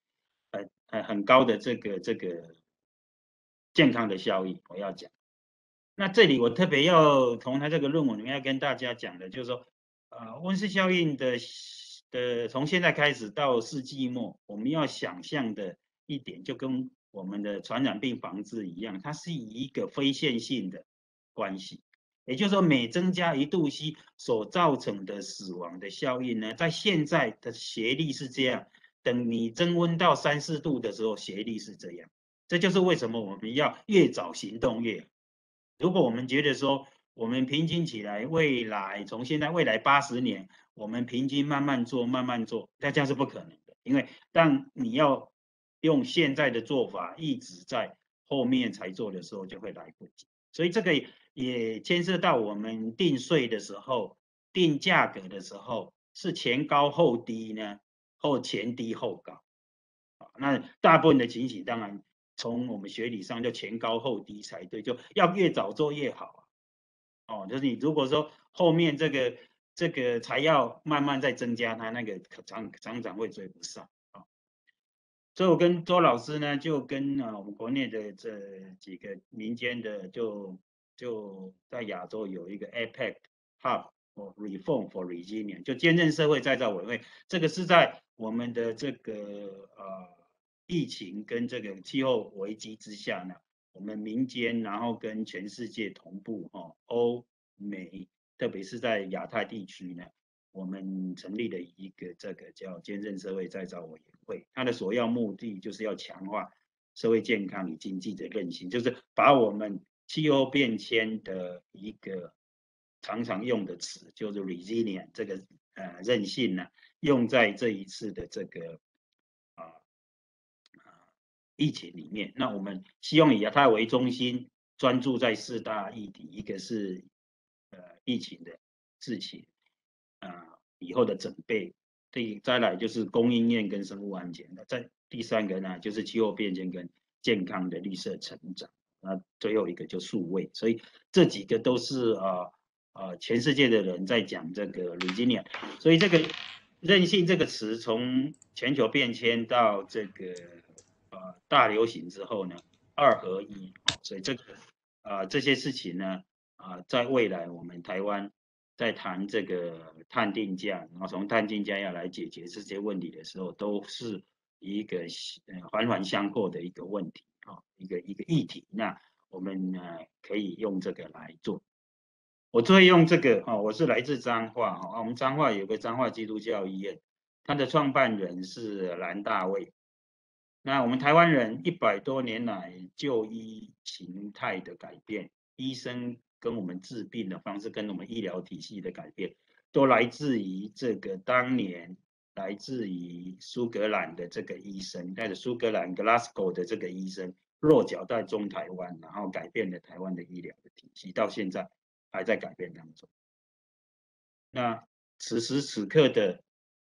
呃呃很高的这个这个健康的效益。我要讲，那这里我特别要从他这个论文里面要跟大家讲的，就是说，呃，温室效应的的从现在开始到世纪末，我们要想象的一点，就跟我们的传染病防治一样，它是一个非线性的关系。也就是说，每增加一度 C 所造成的死亡的效应呢，在现在的斜率是这样，等你增温到三四度的时候，斜率是这样。这就是为什么我们要越早行动越好。如果我们觉得说，我们平均起来，未来从现在未来八十年，我们平均慢慢做，慢慢做，那这样是不可能的。因为当你要用现在的做法，一直在后面才做的时候，就会来不及。所以这个也牵涉到我们定税的时候、定价格的时候，是前高后低呢，或前低后高。那大部分的情形，当然从我们学理上就前高后低才对，就要越早做越好啊。哦，就是你如果说后面这个这个才要慢慢再增加，它那个常常常会追不上啊。所以我跟周老师呢，就跟啊我们国内的这几个民间的就就在亚洲有一个 A P E C Hub for Reform for Resilience， 就坚韧社会再造委员会，这个是在我们的这个呃疫情跟这个气候危机之下呢，我们民间然后跟全世界同步哈、哦，欧美特别是在亚太地区呢，我们成立了一个这个叫坚韧社会再造委员会，它的首要目的就是要强化社会健康与经济的韧性，就是把我们气候变迁的一个常常用的词，就是 resilient 这个呃韧性呢，用在这一次的这个啊、呃、疫情里面。那我们希望以亚太为中心，专注在四大议题，一个是呃疫情的事情。啊、呃，以后的准备，对，再来就是供应链跟生物安全的，再第三个呢就是气候变迁跟健康的绿色成长，那最后一个就数位，所以这几个都是啊啊、呃、全世界的人在讲这个 resilient， 所以这个韧性这个词从全球变迁到这个呃大流行之后呢，二合一，所以这个啊、呃、这些事情呢啊、呃、在未来我们台湾在谈这个碳定价，然后从碳定价要来解决这些问题的时候，都是一个呃环环相扣的一个问题啊、哦，一个一个议题。那我们呢可以用这个来做。我最用这个啊、哦，我是来自彰化啊、哦，我们彰化有个彰化基督教医院，它的创办人是蓝大卫。那我们台湾人一百多年来就医形态的改变，医生跟我们治病的方式，跟我们医疗体系的改变，都来自于这个当年来自于苏格兰的这个医生，带着苏格兰 Glasgow 的这个医生落脚在中台湾，然后改变了台湾的医疗的体系，到现在还在改变当中。那此时此刻的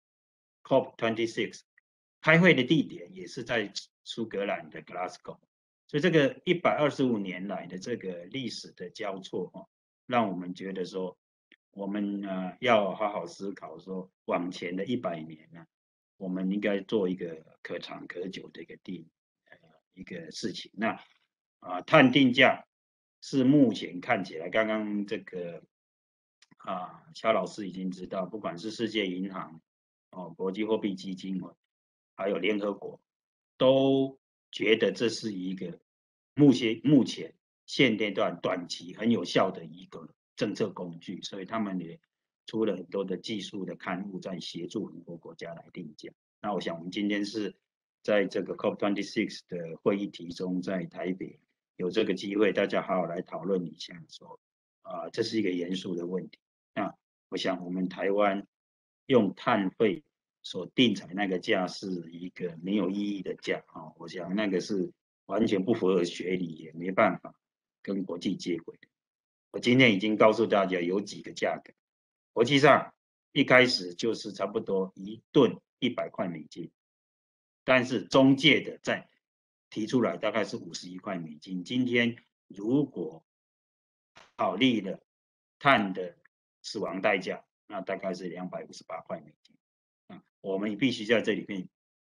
C O P 二十六开会的地点也是在苏格兰的 Glasgow， 所以这个一百二十五年来的这个历史的交错哦，让我们觉得说，我们呃要好好思考说，往前的一百年呢，我们应该做一个可长可久的一个定呃一个事情。那啊，碳定价是目前看起来，刚刚这个啊肖老师已经知道，不管是世界银行哦、国际货币基金会，还有联合国，都觉得这是一个目前目前现阶段短期很有效的一个政策工具，所以他们也出了很多的技术的刊物，在协助很多国家来定价。那我想我们今天是在这个 C O P 二十六的会议题中，在台北有这个机会，大家好好来讨论一下说，啊、呃，这是一个严肃的问题。那我想我们台湾用碳费所定采那个价是一个没有意义的价啊、哦，我想那个是完全不符合学理，也没办法跟国际接轨的。我今天已经告诉大家有几个价格，国际上一开始就是差不多一吨一百块美金，但是中介的在提出来大概是五十一块美金。今天如果考虑了碳的死亡代价，那大概是两百五十八块美金。啊，我们必须在这里面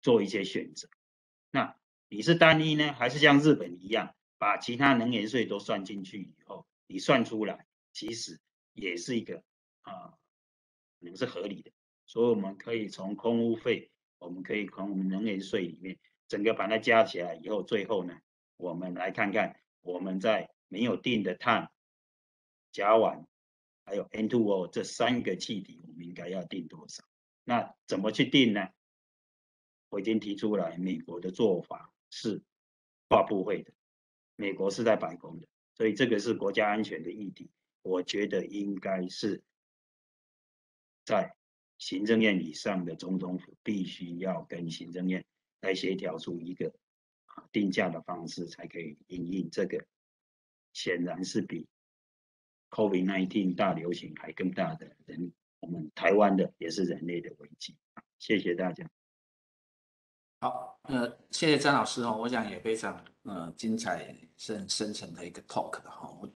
做一些选择。那你是单一呢，还是像日本一样，把其他能源税都算进去以后，你算出来其实也是一个啊、呃，可能是合理的。所以我们可以从空污费，我们可以从我们能源税里面，整个把它加起来以后，最后呢，我们来看看我们在没有定的碳、甲烷还有 N 二 O 这三个气体，我们应该要定多少？那怎么去定呢？我已经提出来，美国的做法是跨部会的，美国是在白宫的，所以这个是国家安全的议题，我觉得应该是在行政院以上的总统府必须要跟行政院来协调出一个定价的方式，才可以因应这个，显然是比 COVID 十九 大流行还更大的人，我们台湾的也是人类的危机。谢谢大家。 好，呃，谢谢詹老师哦，我想也非常呃精彩、是很深层的一个 talk 哈。